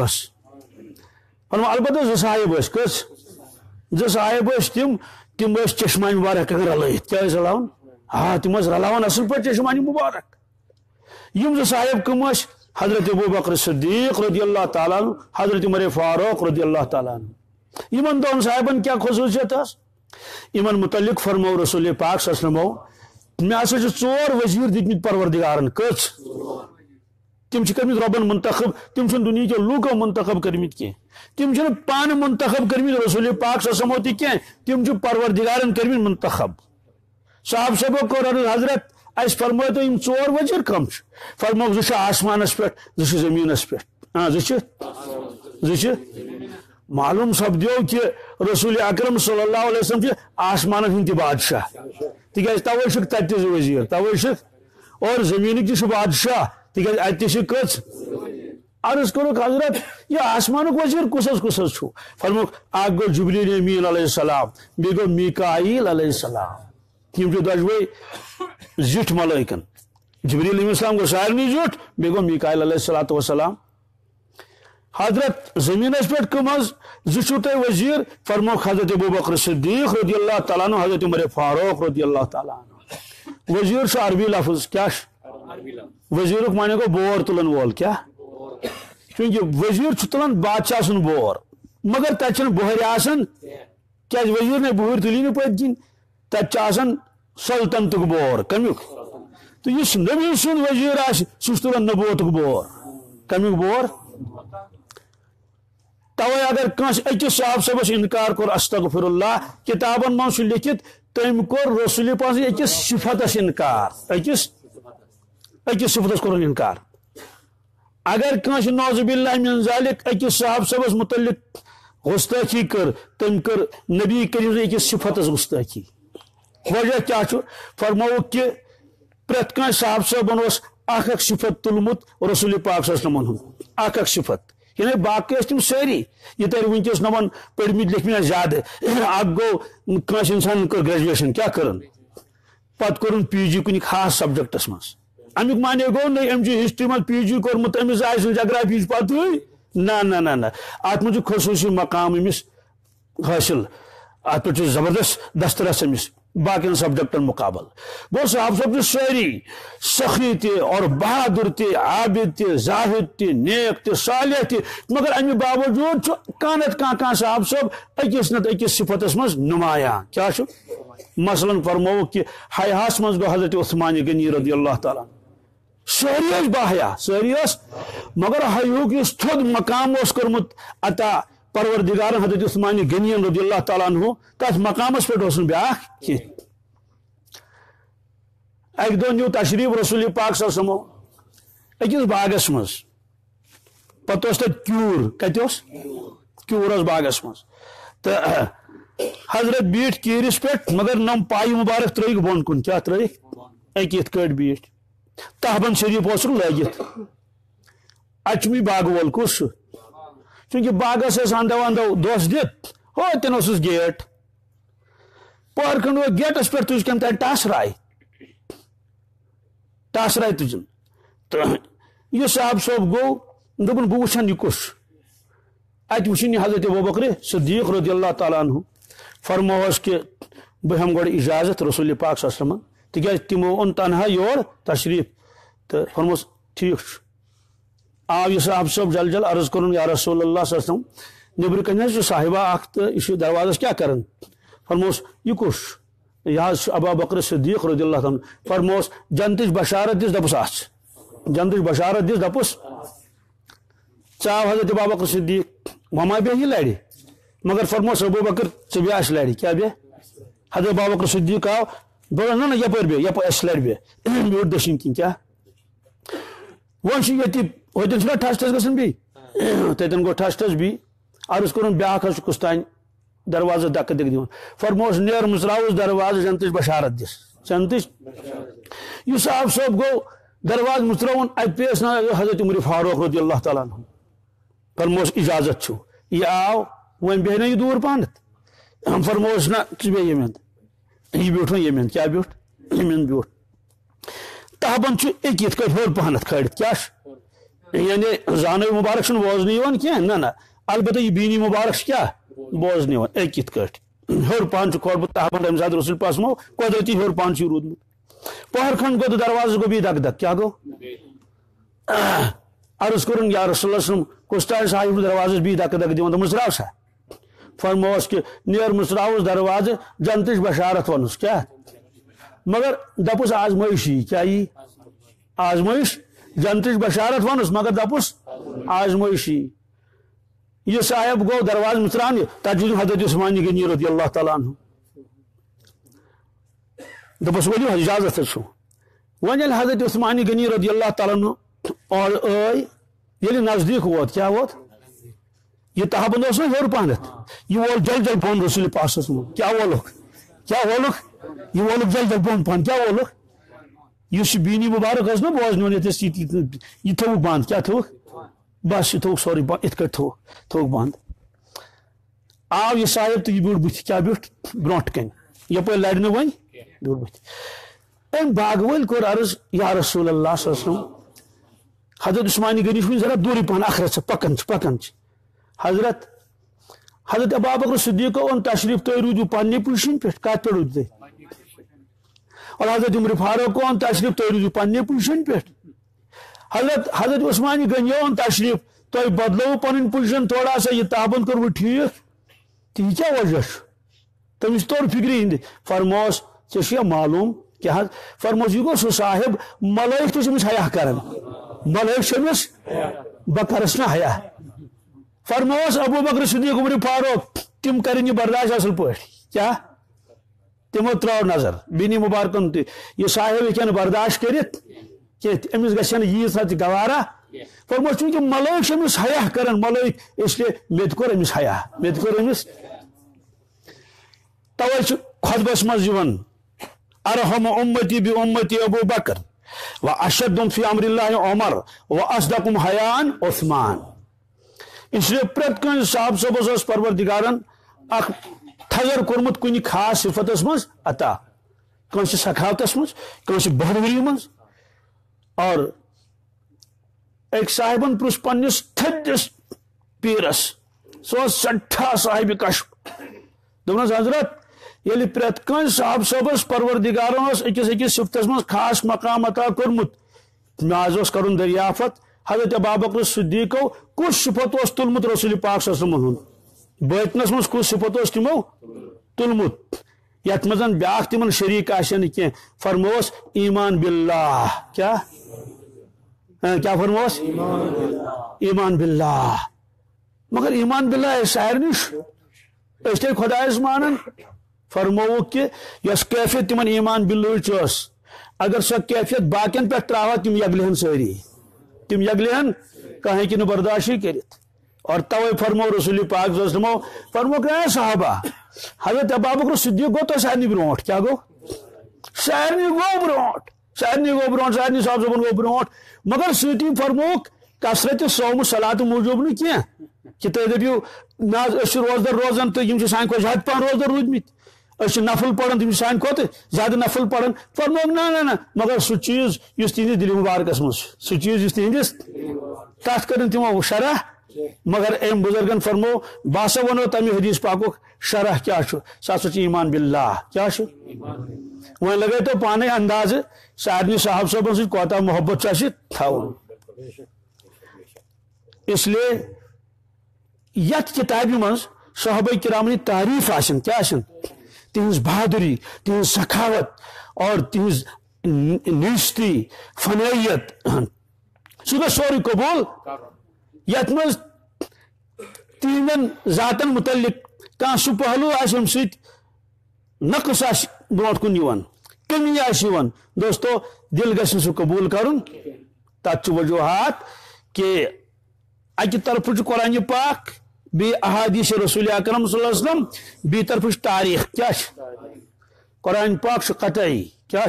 البتہ صاحب کس صاحب تم چشمانی مبارک رلائت کیا رلاون ہاں تم رلاون اصل پہ چشمانی مبارک یم صاحب کم حضرت ابوبکر صدیق رضی اللہ تعالیٰ عنہ حضرت عمر فاروق رضی اللہ تعالیٰ عنہ یمن دون صاحبن کیا خصوصیت یمن متعلق فرمو رسول پاک صلی اللہ علیہ وسلم مے ہسا ژور وزیر دتمت پروردگارن کچھ تم کرمت ربن منتخب تم دنیا کے لوکو منتخب کرمت کی تم پان منتخب کرمت رسول پاک صلی اللہ علیہ وسلم کی تم پروردگارن کرمت منتخب صاحب صاحب کور حضرت اس فرمو تو یم ژور وزیر کم فرمو زش آسمانس پہ زش زمینس پہ زش معلوم سپدو کہ رسول اکرم صلی اللہ علیہ وسلم آسمان ہند بادشاہ تیز توے تت وزیر توے اور زمین تہ بادشاہ تیز ات کچھ عرض کورک حضرت یہ آسمانک وزیر کس فرموک اخ گو جبریل امین علیہ السلام بی گو میکائیل علیہ السلام یم دشوے زٹھ ملائکن جبریل علیہ السلام گو سارنی زٹھ بی گو میکائیل علیہ السلام حضرت زمینس پہ کم زو تہ وزیر فرموک حضرت ابوبکر صدیق رضی اللہ تعالیٰ عنہ حضرت عمر فاروق رضی اللہ تعالیٰ عنہ وزیر عربی لفظ کیا وزیر معنی گو بور تلن وول کیا چونکہ وزیر تلان بادشاہ سن بور مگر تت بہر آسان کیا وزیر نے بہر تلی نا پت کن تت سلطنت بور کمیک تو اس نبی سن وزیر سہ تلان نبوتک بور کمیک بور توے اگر کنس اکس صاحب صاحبس انکار کور استغفر اللہ کتابن من لکھت تم کور رسول پاس اکس صفتس انکار اکس صفتس کور انکار اگر کنس نعوذ باللہ من ذالک اکس صاحب صاحبس متعلق گستاخی کر تم کر نبی کریم اکس صفتس گستاخی وجہ کیا فرمو کہ پریت کن صاحب صاحبن اخ صفت تلمت رسول پاک صلی اللہ علیہ وسلم اخ صفت یعنی باقی تم ساری یہ تر ونکس نمن پڑمت لکھمت زیادہ اخ گو کنس انسان کر گریجویشن کیا کرن پت کورن پی جی کن خاص سبجیکٹس مز امیک معنی گو نا ام ہسٹری من پی جی کورمت امس آس جگرافی پتہ نا ات من خصوصی مقام امس حاصل ات پہ زبردست دسترس امس باقی سبجیکٹن مقابل گو صاحب صاحب ساری سخی تہ اور بہادر تہ عابد تہ زاہد تہ نیک تہ صالح تہ مگر امہ باوجود کانت کان صاحب صاحب اکس نت اکس صفتس مز نمایاں کیا مثلا فرمو کہ حیاس مز گو حضرت عثمان غنی رضی اللہ تعالیٰ ساری باحیا ساری مگر حیوک اس تھود مقام اس کرمت عطا پروردگار حضرت عثمان غنی رضی اللہ تعالیٰ عنہ تس مقامس پہ بیاکھ کی اک دہ نیو تشریف رسول پاک صلی اللہ علیہ وسلم اکس باغس مز پتہ تت کیور کت کیور باغس مز تو حضرت بیٹھ کیرس پہ مگر نم پائی مبارک ترک بون کن کیا ترک اک یت کٹ بیٹھ تہبن شریف اس لگت اچمی باغ وول کس چونکہ باغس اندو اندو دس دت ہو تین گیٹ پہر کھنڈ گیٹس پہ تج کم تین ٹاس راے تجن تو یہ صاحب صاحب گو دپن بہ وچھن یہ کس ات वुन हजरत अबू बकर सिद्दीक रज़ी अल्लाह ताला अन्हु फरमोस कि बह हम गोड़ इजाजत रसूल पाक सल्लल्लाहु अलैहि वसल्लम तिक तिमो ओन तनहा योर तशरीफ तो फरमोस ठीक आव यह साहब सब जल जल अर्ज कर या रसूल अल्लाह सल्लल्लाहु अलैहि वसल्लम नबर कन साहिबा अख तो यह दरवाज़ क्या कर फरमोस यह कुश यह अबू बकर सिद्दीक रज़ी अल्लाह ताला फरमोस जन्नत बशारत दिस दपस आछ जन्नत बशारत दिस दपस चाव हजरत अबू बकर सिद्दीक वमा बे यह लड़े मगर फरमोस अबू बकर चे बे लड़े क्या बे हजरत अबू बकर सिद्दीक आव बोल ना ना यपर बे यप लड़ बे म्यूट दशिन किन क्या वन ये होतन ठस ठस गसन बी तन गो ठस ठस बी अर्ज कर ब्या कुस तान दरवाज़ धक् दिख दिवन फरमोस नेर मुसराउस दरवाज़ जन्नत बशारत दिस जन्नत यह आप सब गो दरवाज़ मुसरावन अत पेश ना हजरत उमर फारूक रज़ी अल्लाह ताला अन्हु फरमोस इजाजत छु यह आव वन बे ना यह दूर पानत हम फरमोस ना बे यमें यह ब्यूठ ना यमें क्या ब्यूठ यमें ब्यूठ तहबन एक होर पहनत खड़ित क्या यानी जान मुबारक बोजन क्या ना ना अलबत्ता यह बीनी मुबारक क्या बोजन एक होर पहन खोलमुत तहबन तम सात रसूल पासमो कुदरती होर पहन रूदमुत पहर खंड गो तो दरवाज़ गो भी धक धक क्या गो अर्ज कर या रसूल कुछ तान साहिब दरवाज़ भी धक धक दिवन तो मुसराव सा फरमोस कि नेर मुसराउस दरवाज़ जन्नत बशारत वनुस क्या मगर दपुस आजमाइशी क्या ये आजमाइश जन्नत बशारत वनुस मगर दपुस आजमाइशी यह साहब गो दरवाज़ मुसरान तजुद हजरत उस्मान गनी रज़ी अल्लाह ताला अन्हु दपुस वो इजाजत वन हजरत उस्मान गनी रज़ी अल्लाह ताला अन्हु और ये नजदीक वोत क्या वोत यह तहबंद ना हेर पहनत यह वोल जल जल पहन रसूल पास क्या वोलुक यह वोलुक जल जल पहन क्या वोलुक यह बीनी मुबारक ना बोजन यह थोक बंद क्या थोक बस यह थोक सोरी इत थोक बंद आव यह साहिब तो यह ब्यूट बुथ क्या ब्यूट ब्रोट कन यप लड़ वन ब्यूट बुथ अम बाग वल कोर अर्ज या रसूल अल्लाह सल्लल्लाहु अलैहि वसल्लम हजरत उस्मान गनी जरा दूरी पहन अखरत पकन हजरत अबू बकर सिद्दीक ओन तशरीफ तुम रूजू पन्ने पोजिशन पे कत पे रूज और हजरत उमर फारूक ओन तशरीफ तुम रूजू पन्ने पोजिशन पे हजरत उस्मान गनी ओन तशरीफ तुम बदलो पन पोजिशन थोड़ा सा यह तहबंद कर ठीक ती क्या वजह तमिस तोर फिक्री हिंद फरमोस ऐ मालूम क्या फरमोस यह गो सह साहिब मलाइक तो हया कर मलाइक बकरस ना हया फरमोस अबू बकर सिद्दीक उमर फारूक तिम करें बर्दाश्त असल पे क्या तिमो त्रो नजर बीनी मुबारकन यह साहिब हेन बर्दाश्त कर अमिस गीज गवारा फरमोस चूंकि मलाइक हया कर मलाइक इसलिए मे कोर अमिस हया मे कोर अमिस तवे खुतबस मज अरहम उम्मती बि उम्मती अबू बकर व अशद्दुम फी अम्रिल्लाह उमर व अस्दकुम हयान उस्मान इसलिए प्रत कन साहब सबस परवरदिगारन अख थजर कोर्मुत कुछ खास सिफतस मज अता कौन सखावतस मज कौन बहदुरी मज और एक साहिबन पुरुष पन्निस थदिस पीरस सो सट्ठा साहिब कश्फ दोनों हजरत ये प्रत कन साहब सबस परवरदिगारन अकिस अकिस सिफतस मज खास मकाम अता कोर्मुत माज कर दरियाफत हजरत अबू बकर सिद्दीक कुछ सिफत तुलमुत रसूल पाक सल्लल्लाहु अलैहि वसल्लम बैतनस मज कुछ सिफत तिमो तुलमुत यथ मज ब्या तिमन शरीक आशन कह फरमोस ईमान बिल्लाह क्या फरमोस ईमान बिल्लाह मगर ईमान बिल्लाह शायर निश खुदायस मानन फरमो कि यस कैफियत तिमन ईमान बिल्लाह अगर सो कैफियत बाकियन पे त्रा तिम यगलहन सारी तिम यगलहन कहें कि बर्दाश्त कर और तवे फरमो रसूल पाक फरमो क्या साहबा हजरत अबू बकर सिद्दीक गो तो सारे ब्रोट क्या गो सारे गो ब्रोट सारे साहब गो ब्रोट मगर सी फरमोक कसरत सोम सलात मूजूब न क्या कि तुम दपू ना रोजदर रोजान तो सान को ज्यादा पहन रोजदर रूदमित नफल पढ़ान तुम सान खुद ज्यादा नफल पढ़ान फरमोक ना ना ना मगर सह चीज दिल मुबारकस मज सह चीज तिहंदिस तथ कर तिमो शरह مگر ام بزرگن فرمو باسا ونو تمہ حدیث پاک شرح کیا سا ایمان باللہ کیا وہ لگے تو پانے انداز سارنی صاحب صاحب سے کوتا محبت تھاون اس لیے یت کتابی من صحابہ کرامن تعریف آسن کیا آسن تہذ بہادری تہذ سخاوت اور تہذ نیستی فنیت سہ سوری قبول یت مز تہندن ذاتن متعلق کان سہ پہلو آم ست نقص آس برونٹ کن یوان کمی آس یوان دوستو دل گژھِ سہ قبول کرن تت وجوہات کہ اکہ طرف قرآن پاک بی احادیث رسول اکرم صلی اللہ علیہ وسلم بی طرف تاریخ کیا قرآن پاک قطعی کیا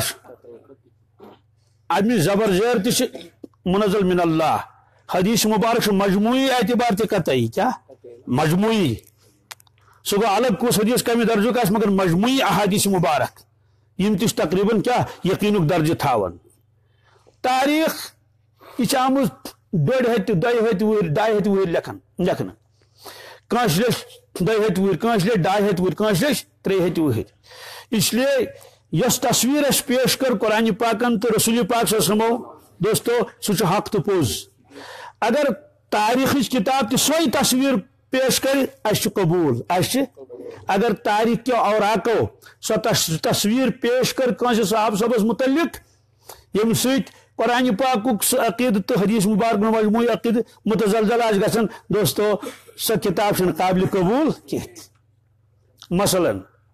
ادم زبر زیر تہ منزل من اللہ حدیث مبارک مجموعی اعتبار تہ قطعی کیا مجموعی سہ گو الگ کس حدیث کمی درجک آس مگر مجموعی احادیث مبارک یم تہ تقریباً کیا یقینک درجہ تھاون تاریخ یہ آمز 1.5 ہتھ 2 ہتھ وہر 2.5 ہتھ وہر لکھن کانس لچھ 2 ہتھ وہر کانس لچھ 2.5 ہتھ وہر کانس لچھ 3 ہتھ وہر اس لیے یس تصویر اس پیش کر قرآن پاکن تو رسول پاک صلی اللہ علیہ وسلم دوستو سہ حق تو پوز اگر تاریخ کتاب تہ سوئی تصویر پیش کر اس قبول اگر تاریخ کے اوراقو سو تصویر پیش کر کنس صاحب صبس متعلق یم ست قرآن پاک عقید تو حدیث مبارک مجموعی عقید متزلزل آس گژھان دوستو سہ کتاب چھ قابل قبول کی مثلا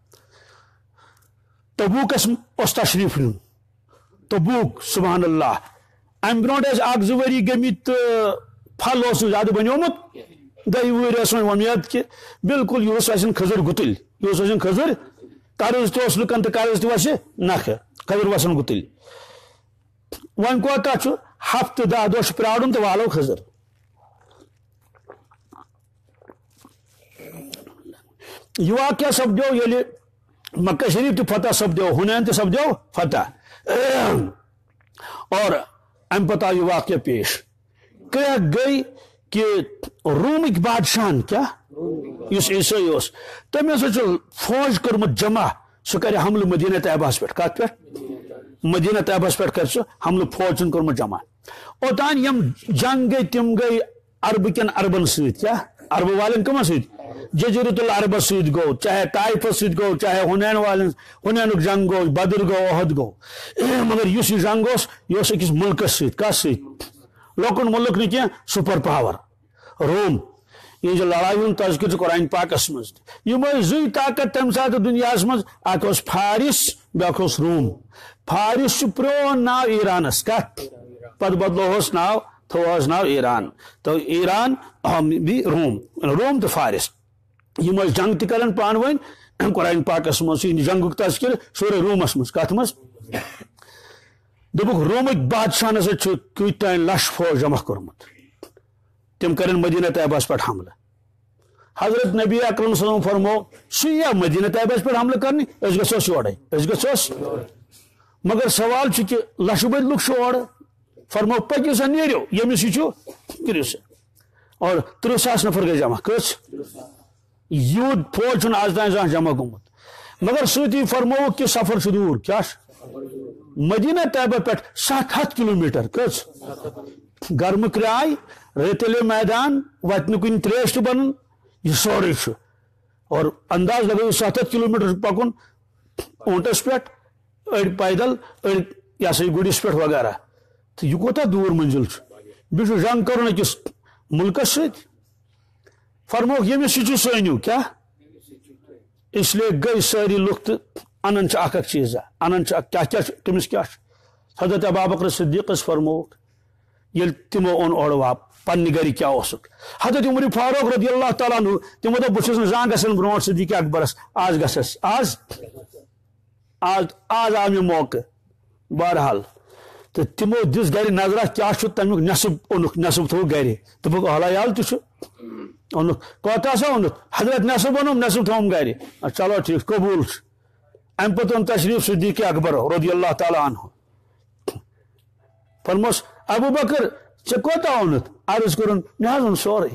تبوکس اس تشریف نیون تبوک سبحان اللہ ام برونٹ اخ زٕ ؤری گٔمٕتۍ تو پھل اس زیادہ بنیومت 2 وری اس ومید کہ بالکل یہ وسن کھزر گتل یہ وسن کھزر قرض تہ لکن تو قرض تہ وس نکھ کھزر وسن گتل ون کوتا ہفتہ 10 دہ پرارن تو والو کھزر یہ واقعہ سپدو یل مکہ شریف تہ فتح سپدو حنین تہ سپدو فتح اور ام پتہ یہ واقعہ پیش کیا گئی کہ رومک بادشاہ کیا اس عیسائی اس تم فوج کورمت جمع سہ کر حملہ مدینہ طیبہ پہ کت پہ مدینہ طیبہ پہ کر سہ حملہ فوج کورمت جمع اوتان یم جنگ گئی تم گئی عرب کن عربن ست کیا عرب والن کمن ست جزیرۃ العرب ست گو چاہے طائفہ ست گو چاہے حنین والن حنینک جنگ گو بدر گو احد گو مگر اس جنگ اس یہ اکس ملکس ست کس ست لوکن ملک نی کی سپر پاور روم یہ لڑائی ہند تذکر قرآن پاکس مز یم زی طاقت تمہ سات دنیا مز اک فارس بیاکھ روم فارس پرون ناو ایرانس کت پتہ بدلوس ناو تھوس ناو ایران تو ایران بھی روم تو فارس یم جنگ تہ کرن پان ون قرآن پاکس مز جنگک تذکر سورہ رومس مز کت مز دبک رومک بادشاہ نسا کتان لش فوج جمع کورمت تم کرن مدینہ طیبہ پہ حملہ حضرت نبی اکرم صلی اللہ علیہ وسلم فرمو سیا مدینہ طیبہ پہ حملہ کرنی اس گھوس یورے اس گھوس مگر سوال کہ لش بد لک اور فرمو پکو سا نیرو یمس یہ کرو سا اور 30,000 نفر گئی جمع کس یوت فوج چھ آز تین زان جمع گومت مگر ستی فرمو کہ سفر چھ دور کیا مدینہ طیبہ پہ 700 کلومیٹر کس گرم کرائے ریتلے میدان وتن کن تریش بنن یہ سورے اور انداز لگو 700 کلومیٹر پکن اونٹس پہ اڑ پیدل اڑ یہ سا گڑس پہ وغیرہ تو یہ کوتا دور منزل بیس جنگ کرن اکس ملکس ست فرموک یمس یہ سنو کیا اس لیے گئی ساری لک تو انان اک چیزا انان کیا تمس کیا حضرت ابوبکر صدیق فرموک یل تمو اون اور واپ پنہ گھر کیا اسک حضرت عمر فاروق رضی اللہ تعالیٰ عنہ تمو دپ بس زان گھن برونٹ صدیق اکبرس آز گھس آز آو مے موقع بہرحال تو تمو دس گھر نظرہ کیا تمیک نصب اونک نصب تھو گھر دپک حلال تہ اونک کوتا سا اونک حضرت نصب اونم نصب تھوم گھر چلو ٹھیک قبول ام پتہ اون تشریف صدیق اکبر رضی اللہ تعالیٰ عنہ فرموس ابو بکر کوتا اونت عرض کرن مے اون سورے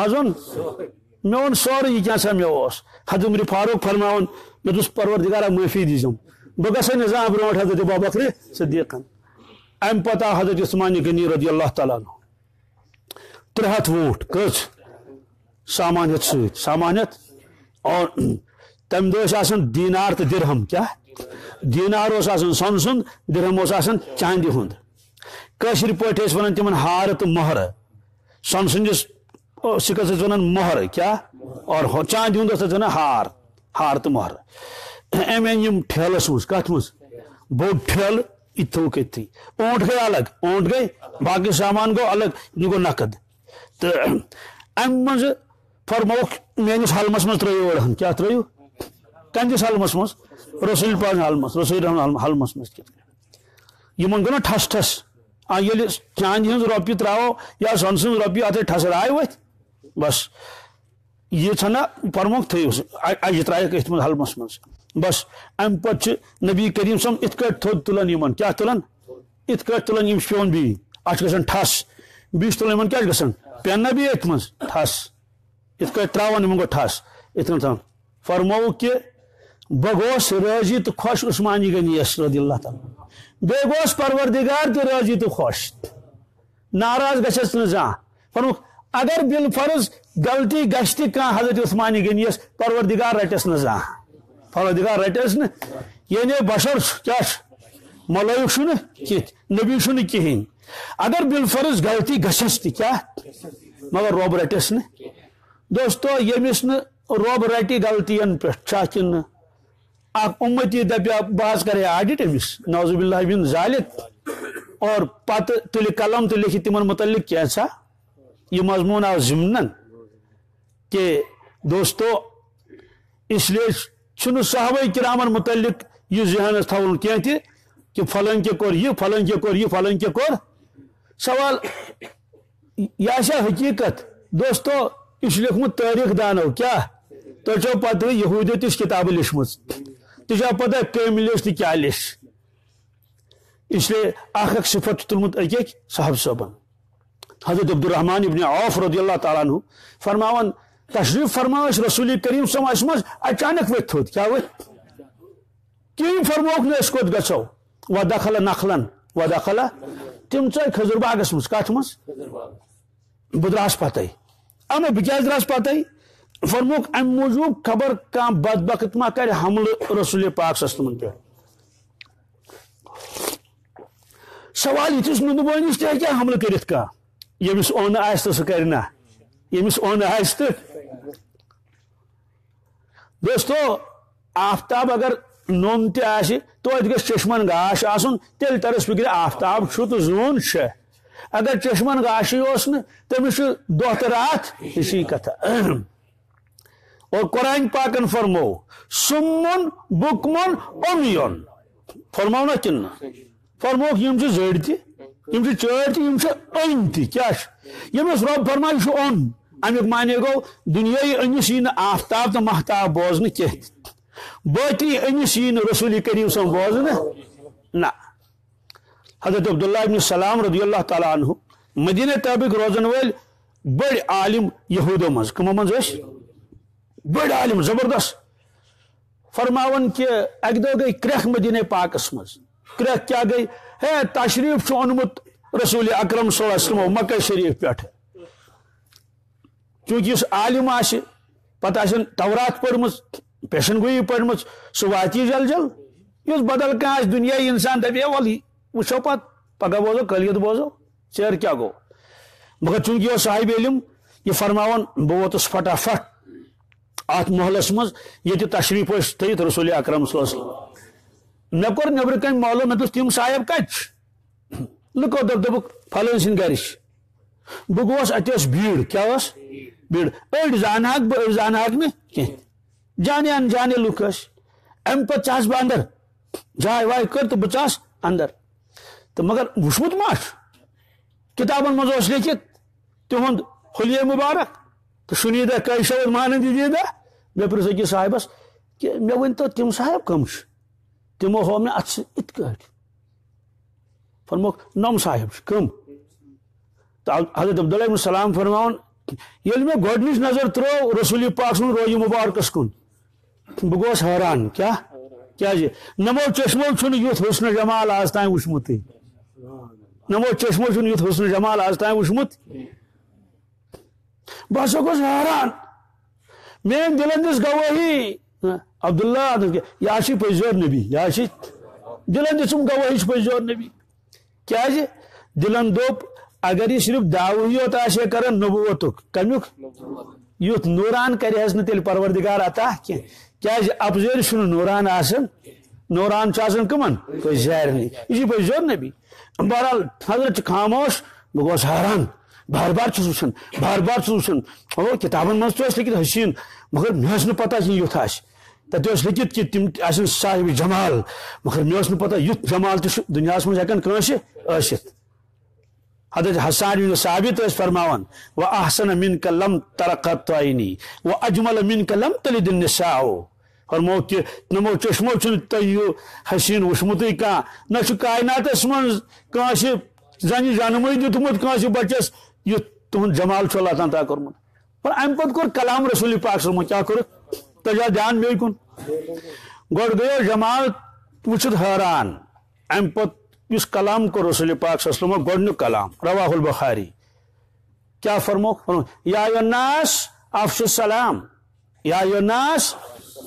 مے اون سورے یہ کیا سا مے اوس حضرت عمر فاروق فرماون مے دس پروردگارا معافی دیزم بہ گژھے نظام برونٹ حضرت ابوبکر صدیقن ام پتہ حضرت عثمان غنی رضی اللہ تعالیٰ عنہ 300 ووٹ کچھ سامانیت سۭتۍ سامانیت اور تم دہ دینار تو درہم کیا دینار اس سون سند درہم اس چاندی ہند قشر پہ ونان تمن ہار تو مہر سون سندس سکس ونان مہر کیا اور چاندی ہند ونان ہار تو مہر ام ان ٹھیلس مز کت مز بوڑ ٹھیل یہ تھوک اتھی اونٹ گئی الگ اونٹ گئی باقی سامان گو الگ یہ گو نقد تو ام مز فرموک میانس حلمس مز ترو اڑہن کیا ترو کندس حلمس مز رسول پاک حلمس رسول حلمس مز یمن گو نا ٹھس ٹھس یل چاندی ہز روپیہ تراو یا سون سن روپیہ اتھے ٹھس آئے وت بس یہ ژھنا فرموک تھو اجہ ترائک ات مز حلمس مز بس ام پتہ نبی کریم صم ات کٹ تھود تلان یمن کیا تلان ات کٹ تلان یم پیون بی اچ گژھان ٹھس بیس تلان یمن کیا گژھان پینہ بی ات مز ٹھس ات کٹ تراوان یمن گو ٹھس اتن تھان فرمو کہ بہ گوس راضی تو خوش عثمانی غنی رضی اللہ تعالیٰ بے گوس پروردگار تہ راضی تو خوش ناراض گژھس نہ زانٛہہ فرموک اگر بالفرض غلطی گژھِ تہ کانٛہہ حضرت عثمانی غنی پروردگار رٹس نہ زانٛہہ پروردگار رٹس نا یعنی بشر کیا ملائک چھ کت نبی چھ کہین اگر بالفرض غلطی گھس تہ کیا مگر رب رٹس نا دوستو یمس نا رب رٹی غلطین پہ کن امتی دپیا بہت کرے آڈٹ امس نعوذ باللہ من ذالک اور پتہ تل قلم تو لکھ تمن متعلق کیسا یہ مضمون آو ضمن کہ دوستو اس لیے چھنہ صحابہ کرامن متعلق یہ ذہنس تھون کی تہ کہ فلن کے کور یہ فلن کے کور یہ فلن کے کور سوال یہ حقیقت دوستو اس لیکمت تاریخ دانو کیا تو چھو پتہ یہودیو تس کتاب لیچمژ تو چھو پتہ کم لیچ تو کیا لیچ اس لیے اخ صفت تلمت اک صاحب صاحبن حضرت عبد الرحمن ابن عوف رضی اللہ تعالیٰ عنہ فرماون تشریف فرماش رسول کریم صلی اللہ علیہ وسلم اچانک وت تھوت کیا وت کیم فرموک نہ اس کو گژھو ودخل نخلن ودخل تم ژاے کھجر باغس مز کت مز بہ دراس پتہ اما بہ کیا دراس پتہ فرموک ام موجوب خبر کان بدبخت ما کر حملہ رسول پاک صلی اللہ علیہ وسلم سوال یہ نبوانس تہ کیا حملہ کرت کا یمس اون آس تو سہ کرنا یمس اون آس تو دوستو آفتاب اگر نوم تہ آسہ توتہ گژھِ چشمن گاش آسن تیل ترس فکر آفتاب چھُ تو زون چھ اگر چشمن گاشی اوس نہ تمس دہ تہ رات اسی کتھا اور قرآن پاکن فرمو سمن بکمن امیون فرمو نا کن فرموک یم چھ زڑ تہ یم چھ چٲڑ تہ یم چھ أنۍ تہ کیا یمس رب فرمائے چھ اون امیک معنی گو دنیای أنِس یی نہٕ آفتاب تو محتاب بوزن کینٛہہ باطنی أنِس یی نہٕ رسول کریم صلی اللہ علیہ وسلم بوزن نہ حضرت عبداللہ ابن السلام رضی اللہ تعالیٰ عنہ مدینہ طابق روزن ول بڑ عالم یہودو مز کمو مز بڑ عالم زبردست فرماون کہ اک دہ گئی کرک مدینہ پاکس مز کرک کیا گئی ہے تشریف اونمت رسول اکرم صلی اللہ علیہ وسلم مکہ شریف پہ چونکہ اس عالم آسہ پتہ آسن تورات پڑھمژ پیشن گوئی پڑھمژ سہ واتی جل جل یس بدل کانٛہہ دنیا انسان دپے ول وچھو پت پگہ بوزو کلیت بوزو ژیر کیا گو مگر چونکہ یہ صاحب علم یہ فرماون بہ ووتس فٹافٹ ات محلس مز یہ تشریف تھیت رسول اکرم صلی اللہ علیہ وسلم مے کور نبر کن معلوم مے تم صاحب کت لکو دپ فلن سن گرش بہ گوس اتس بھیڑ کیا بھیڑ اڑ زانہک بہ اڑ زانہک نہ کی جانے انجانے لوک ام پہ ژاس بہ اندر جائے وائے کر تو بہ ژاس اندر تو مگر وچمت ما کتابن مز لیکھت تہند حلیہ مبارک تو شنیدہ کیشور مانند دیدہ مے پرس أکس صاحبس کہ مے ون تو تم صاحب کم تمو ہو مے ات ات کٹ فرموک نم صاحب کم تو حضرت عبداللہ ابن سلام فرماون یل میں گۄڈنِچ نظر ترو رسول پاک سن روی مبارکس کن بہ گوس حیران کیا نمو چشمو چھن یُتھ حسن جمال آز تام وچھمت نمو چشمو چھن یُتھ حسن جمال آز تام وچھمت بہ ہسا گوس حیران مین دلن دس گواہی عبداللہ یہ پزیور نبی یہ دلن دسم گواہی پزیور نبی کیا دلن دوپ اگر یہ صرف دعوی یوت آشے کرن نبوتک کمیک یوت نوران کرہس نہ تیل پروردگار عطا کیا اپزیر چھن نوران آسن نوران آسن کمن پزیرنی یہ پزیور نبی بہرحال حضرت خاموش بہ گوس حیران بار بار وچھان بار بار وچھان او کتابن مز تو لکھت حسین مگر مے پتہ یوت آس تتہ لکھت کہ تم آسن صاحب جمال مگر مے پتہ یوت جمال تہ دنیا مز ہیکن کٲنٛسہِ ٲسِتھ حضرت حسان بن ثابت فرماون واحسن منك لم ترقت عيني واجمل منك لم تلد النساء فرمو کہ نمو چشمو چھ تیو حسین وشمت کا نہ کائناتس من کانس زنی جانمے دتمت کانس بچس یہ تہن جمال چھ اللہ تعالیٰ کورمت پر ام پت کور کلام رسول پاک صلی اللہ علیہ وسلم کیا کور تجا دھیان مے کن گوڑ گیو جمال وچھت حیران ام پت اس کلام کو رسول پاک صلی اللہ علیہ وسلم گوڑنیک کلام رواہ البخاری کیا فرمو یا ایھا الناس افشوا السلام یا ایھا الناس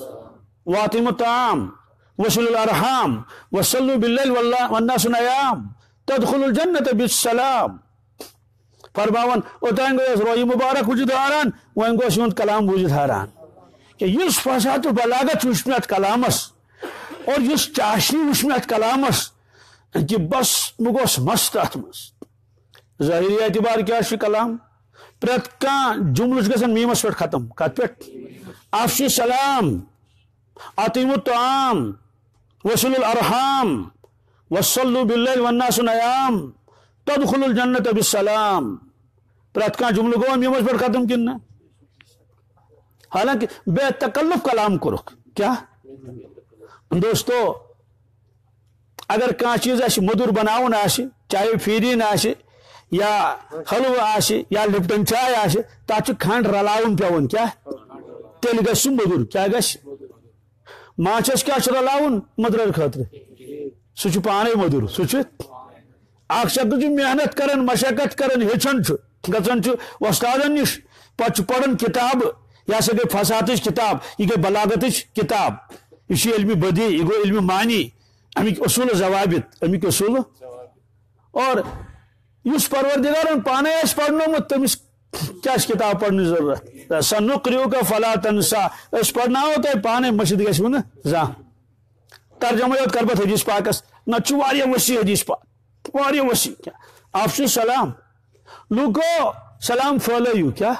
واطعموا الطعام وصلوا الارحام وصلوا باللیل والناس نیام تدخلوا الجنة بالسلام فرماون اوتان گوس روی مبارک وجد حیران وۄنۍ گوس یہند کلام وجد حیران کہ یس فصاحت و بلاغت وچھ مےٚ اتھ کلامس اور یس چاشنی وچھ مےٚ اتھ کلامس کہ بس بہ گوس مست ات مز ظاہری اعتبار کیا کلام پریت کان جملہ گژھن میمس پہ ختم کت پہ افشوا السلام اطعموا الطعام وصلوا الارحام وصلوا باللیل والناس نیام تدخلوا الجنة بالسلام پریت کان جملہ گو میمس پہ ختم کن نہ حالانکہ بے تکلف کلام کورک کیا دوستو اگر کان چیز آسہِ مدر بناون آسہِ چاہے پھیرین آسہِ یا حلوہ آسہِ یا لپٹن چائے آسہِ تتھ چھُ کھنڈ رلاون پیوان کیا تیل گژھِ سُہ مدر کیا گژھِ ماچھس کیا چھُ رلاون مدرر خاطر سُہ چھُ پانے مدر سُہ چھُ اکھ شخص چھُ محنت کران مشقت کران ہیٚچھان چھُ گژھان چھُ وۄستادن نِش پتہٕ چھُ پران کتاب یہ ہسا گئی فصاحتٕچ کتاب یہ گئی بلاغتٕچ کتاب یہ چھُ علمِ بدی یہ گوٚو علمِ معنی امیک اصول ضوابط امیک اصول اور اس پروردگارن پانے اس پڑھنومت تمس کیا کتاب پڑھنے ضرورت سنقرئک فلا تنسا اس پڑھناو تو پانے مشد گژھو نا زانٛہہ ترجمہ یوت کر بہٕ حدیث پاکس نہ چھُ واریاہ وسیع حدیث پاک واریاہ وسیع کیا افشوا السلام لوگو سلام پھٲلٲیِو کیا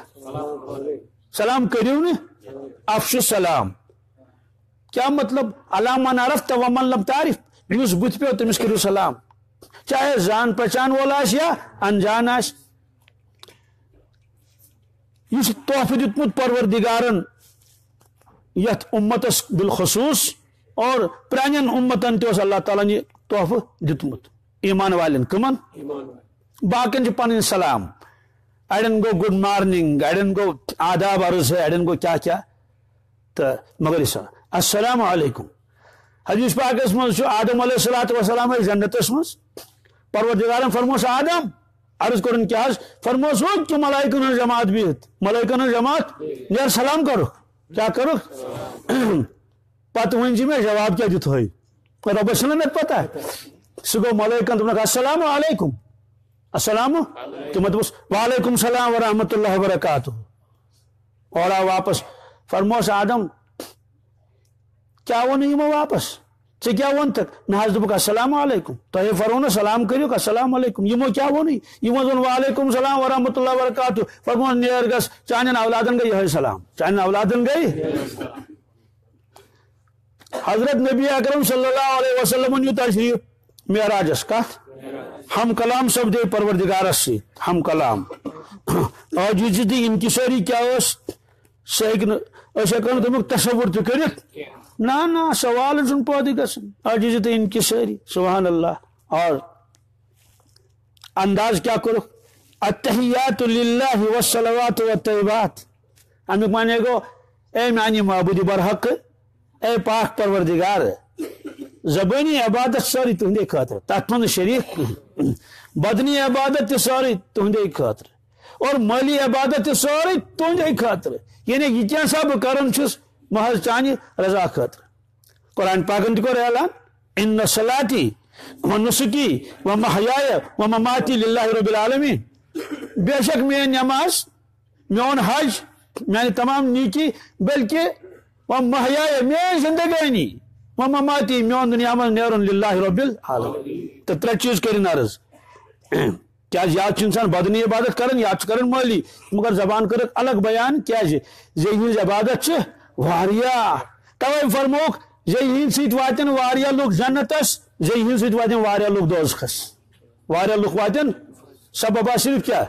سلام کٔرِو نہٕ افشوا السلام کیا مطلب علی من عرفت و من لم تعرف یس بت پیو تمس کرو سلام چاہے زان پہچان وول آس یا انجان آس یس تحفہ دتمت پروردگارن یت امتس بالخصوص اور پرانین امتن تہ اللہ تعالیٰ نے تحفہ دتمت ایمان والن کمن باقین چھ پن سلام اڑین گو گڈ مارننگ اڑین گو آداب عرض ہے اڑین گو کیا تو مگر السلام علیکم حدیث پاکس مز آدم علیہ الصلوۃ والسلام جنتس مز پروردگارن فرموس آدم عرض کرن کیا فرموس ہو کہ ملائکن ہن جماعت بہت ملائکن ہن جماعت نیر سلام کرو کیا کرو پتہ ون جی میں جواب کیا دیت ہوئی ربس نے پتہ سہ گو ملائکن دن السلام علیکم السلام تمہ دوس وعلیکم السلام ورحمۃ اللہ وبرکاتہ اور آ واپس فرموس آدم کیا ون یمو واپس ے کیا ون تک نہ دک السلام علیکم تہ فرو نا سلام کریو السلام علیکم یمو کیا ون یمو دون وعلیکم السلام ورحمۃ اللہ وبرکاتہ فرمو نیر گس چانن اولادن گئی یہ سلام چانن اولادن گئی حضرت نبی اکرم صلی اللہ علیہ وسلم یو تشریف معراجس کت ہم کلام سپدے پروردگارس سی ہم کلام آج یہ انکساری کیا سہ ہوں تمیک تصور تہ کرت نا سوال چھ پودی گھن عاجزی انکساری سبحان اللہ اور انداز کیا کرو अत्तहियातु लिल्लाहि वस्सलवातु वत्तय्यिबात। अमिक माने गो ए मानी माबूद बरहक ए पाक परवरदिगार ज़बानी इबादत सारी तुंदे खातिर तथ मन शरीक बदनी इबादत सारी तुंदे खातिर और माली इबादत सारी तुंदे खातिर यानी ये क्या सब करन छुस महज चानी रजा खातिर। कुरान पाकन को ऐलान इन्न सलाती व नुसुकी व महयाय व ममाती लिल्लाहि रब्बिल आलमीन। बेशक मेरी नमाज मेन हज मेरी तमाम नीकी बल्कि व महयाय मेरी जिंदगानी व ममाती मेन दुनिया में नेरुन लिल्लाहि रब्बिल आलमीन। तो त्रे चीज करिन अर्ज क्या या इंसान बदनी इबादत करन या करन माली मगर जबान कर अलग बयान क्या ज़हीन इबादत वारिया तवे फरमोक ज़हीन सत वातन वारिया लोग जन्नतस ज़हीन सत वातन वारिया लोग दोज़खस वारिया लोग वातन सबब सिर्फ क्या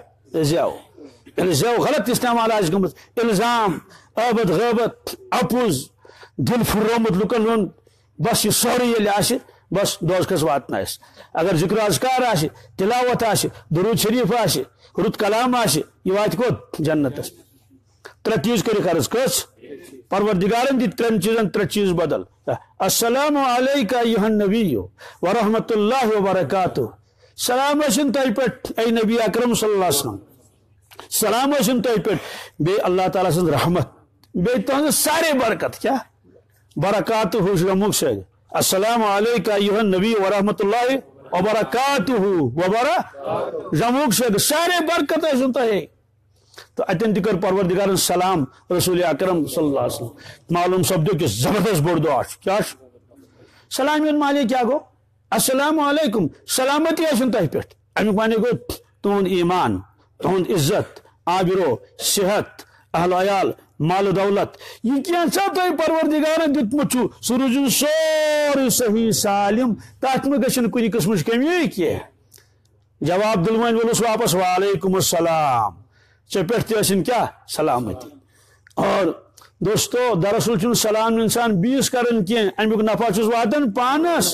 ज़्याव गलत इस्तेमाल आज गमत इल्जाम आबद गबत अपुज दिल फुर्रोमुत लुकन हुन बस ये सोरी ये आशि बस दोज़खस वातन अगर जिक्र अज़कार आशि तिलावत आशि दुरूद शरीफ आशि रुत कलाम आशि ये वात कोत जन्नतस। त्रे चीज कर अर्ज कस परवरदिगारन दी त्रेन चीजन त्रे चीज बदल अस्सलामु अलैका अय्युहन नबिय्यु व रहमतुल्लाहि व बरकातुहु। सलाम अशन तय पे ए नबी अकरम सल्लल्लाहु अलैहि वसल्लम सलाम अशन तय पे बे अल्लाह ताला सं रहमत बे तुहंद सारे बरकत क्या बरकातुहु जमुक से अस्सलामु अलैका अय्युहन नबिय्यु व रहमतुल्लाहि व बरकातुहु व बरकातुहु जमुक से सारे बरकत अशन तय। तो अतन कर परवरदिगारन सलाम रसूल अकरम सल्लल्लाहु अलैहि वसल्लम मालूम सब्दो कि जबरदस्त बोड़ दुआ क्या सलाम माले क्या गो अस्सलामु अलैकुम सलामती अशन तह पे अमुक माने गो तुहद ईमान तुहद इज्जत आबिरो सेहत अहल अयाल माल दौलत ये क्या तुम परवरदिगारन दितमुत सूरज सोरे सही सालिम तथ में गन कुछ किस्म कमी क्या जवाब दिलवन वोलस वापस वालेकुम अस्सलाम चे पे क्या सलामती। और दोस्तों दरअसल सलाम इंसान बीस करन की अमुक नफा वातन पानस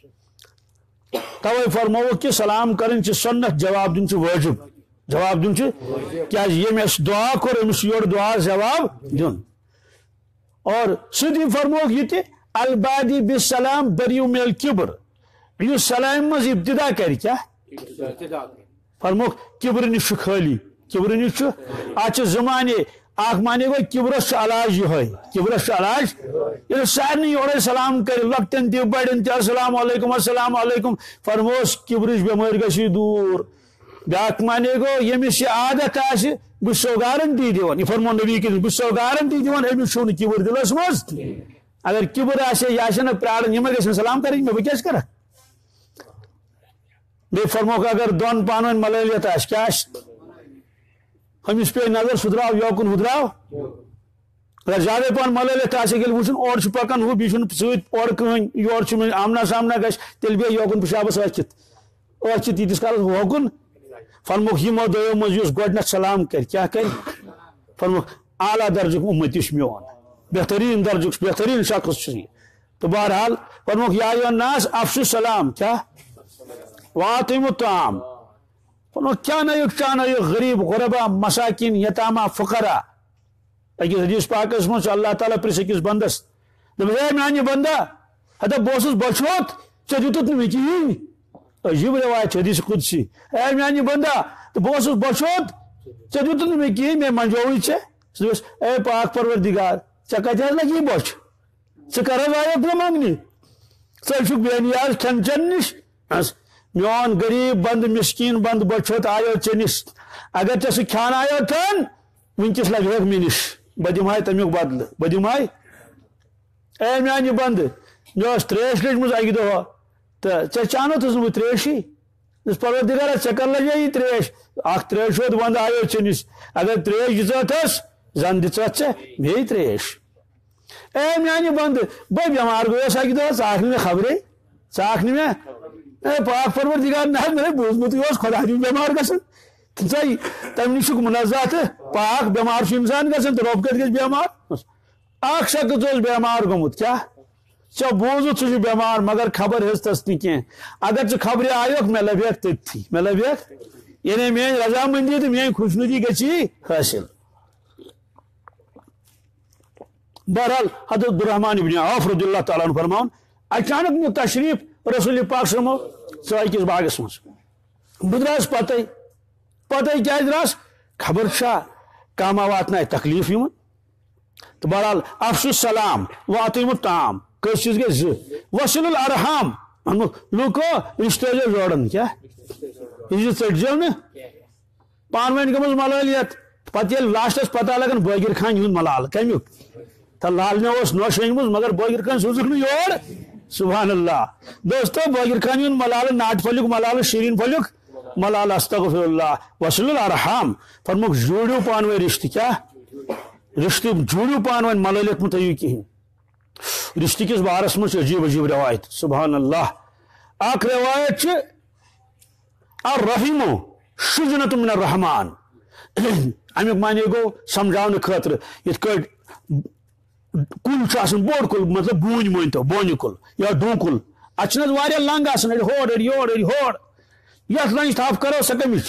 तवे फरमो कि सलाम करन सुन्नत जवाब दिन वाजिब जवाब दिन क्या ये दुआ कोर अमिस योर दुआ जवाब दिन। और सीधी फरमो ये अलबादी बिस्सलाम बरियु मिनल किब्र यु सलाम मज इब्तिदा कर क्या फरमो किब्र निश खाली किब्र निश आज जमाने आख माने गो किब्रस अलाज ये किब्रस अलाज ये सारे योर सलाम कर लकटन ति बड़न ति अस्सलाम वालेकुम फरमोस किब्रस बेमार गसी दूर ब्याक माने गो यमिस आदत आस बह गारंटी दिवान ये फरमो नबी कि बह गारंटी दिवान अमिस छो किब्र दिलस मज अगर किब्र आह प्राण यम गन सलाम कर मैं क्या कर बे फरमो अगर दोन पान मललियत आस क्या अमिस पे नजर सुधराव योकुन हुद्राव अगर ज्यादा पान मललियत वुन और पकान हु बीन सर कहीं योर आमना सामना गल बे योकुन पेशाबस वचित यीतिस काल होकुन फरमो यमो दो मज गोडनथ सलाम कर क्या कर फरमो आला दर्जुक उम्मत मोन बेहतरीन दर्जुक बेहतरीन शख्स। तो बहरहाल फरमो या नास अफसु सलाम क्या वातिमु ताम फरमो क्या नयुक गरीब गुरबा मसाकिन यतामा फुकरा अकिस हदीस पाकस मज अल्लाह ताला प्रिस अकिस बंदस मानी बंदा हता बस बचोत ऐ दितुत नु कहीं अजीब रवायत हदीस कुदसी ऐ मानी बंदा तो बस बचोत ऐ दितुत नु कहीं मैं मंजोई ऐ पाक परवरदिगार ऐ कत लगी बच ऐ कर आयो न मांगनी ऐ बेनियाज खन चन निश मोन गरीब बंद मिस्किन बंद बचोत आयो ऐ निश अगर ऐ सह खान आयो थन वनकस लगे मे निश बह दिमाय तमुक बदल बह दिमाय ऐ मानी बंद मे त्रेश लजम अकि दह तो ऐ चानो तो बह त्रेशी परवरदिगार ऐ कर लगे यह त्रेश अख त्रेश बंद आयो ऐ निश अगर त्रेश दिस जन दिस मे त्रेश ऐ मानी बंद बह बेमार गोस अकि दह च मे खबरे च मे ए पाक परवरदिगार ना मे बूझमुत खुदा दिन बेमार गसन तम निश मुनजात पाक बेमार इंसान गसन तो रब कत बेमार अख शख्स बेमार गोमुत क्या चे बूझुत सह बेमार मगर खबर हेतस नी कह अगर चे खबर आयोक मे लभेक तथी मे लभेक यानी मेरी रजामंदी तो मेरी खुशनुदी गई हासिल। बहरहाल हज़रत अब्दुर्रहमान इब्न औफ रज़ियल्लाहु तआला अन्हु फरमान अचानक नु तशरीफ रसूल पाक समो चाय किस बागस मज बुद्रास पते क्या द्रास खबर छा कामा वातना तकलीफ यमन तो बहरहाल अफसुस सलाम वातिमु ताम कस चीज गए वसिलुल अरहाम लुको रिश्ते जोड़न क्या ये चटजो न पान वन गमज मलालियत पत लास्टस पता लगन बगीर खान हूं मलाल कमुक तो लाल मे नोश अनमुज मगर बगीर खान सोजुक योर सुभान अल्लाह। दोस्तों बगीर खान हूं मलाल नाट फलुक मलाल शीरीन फलुक मलाल अस्तगफिरुल्लाह वसिलुल अरहाम फरमुक जोड़ो पान वे रिश्ते क्या रिश्ते जोड़ो पान वन मलालियत मत कहीं रिश्ते किस बारस में अजीब अजीब रवायत सुभान अल्लाह। आख रवायत अर्रहिमो शुजनतु मिनर रहमान अमुक माने गो समझाने खतर ये कुल बोड़ कुल मतलब बून मान तो बोन कुल या डूकुल अच्छे लंग होड़ योड़ होड़ ये लंज थप करो सह कमिच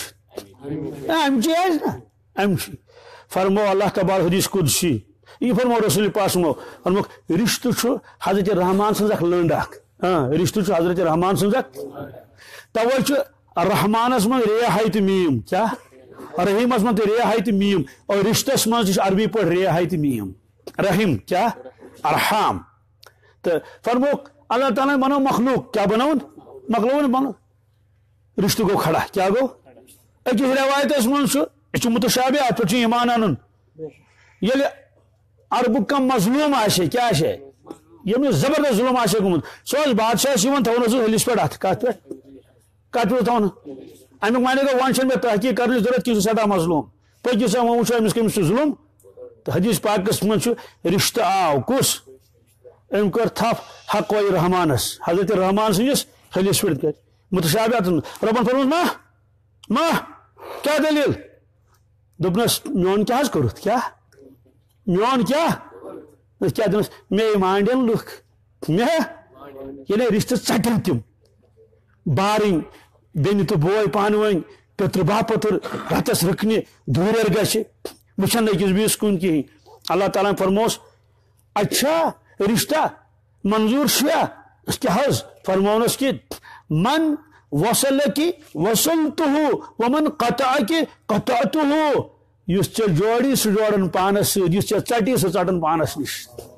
अमची फरमो अल्लाह तबारक हदीस कुदसी ये फरमो रसूल पाक फरमो रिश्त हजरत रहमान सज लंड रिश्त हजरत रहमान सज तवे रहमानस मज रे हाई तो मीम क्या रहीमस मज रे हाई तो मीम और रिश्तस मज अरबी पे रे हाई तो मीम रहीम क्या अरहाम तो फरमो अल्लाह ताला बनो मखलूक क्या बनाओ मखलूक बनो रिश्ते गो खड़ा क्या गो अकिस रवायत मज मुतशाबे अत पे ईमान अन ये अरबुक कम मजलूम आशे क्या आशे यम जबरदस्त जुलम आशे गुमुत सो बादशाह थवन हलिस पे अत कत पे थवन अमुक माने गो वन मे तहकीक कर जरूरत कि सदा मजलूम पकि सा वो वो अमिस कमिस जुलम तो हदीस पाकस मज रिश्त आव कुस अम कर थप हक व रहमानस हजरत रहमान सस हलिस पे कर मुतशाबिहत रबन फरमोस मा क्या दलील दोपनस मोन क्या करुत क्या मोन क्या क्या दस मे मांडन लुक मे ये रिश्ते चटन तम बारिंग बेन तो बोय पान वन पितर बापतर रतस रखने दूर गि वचन अकिस बीस कुन कहीं अल्लाह ताला फरमोस अच्छा रिश्ता मंजूर क्या फरमोनस कि मन वसल की वसल तो हो वमन कता की कता तो हो जोड़ी सह जोड़न पानस सटी सह चटन पानस नश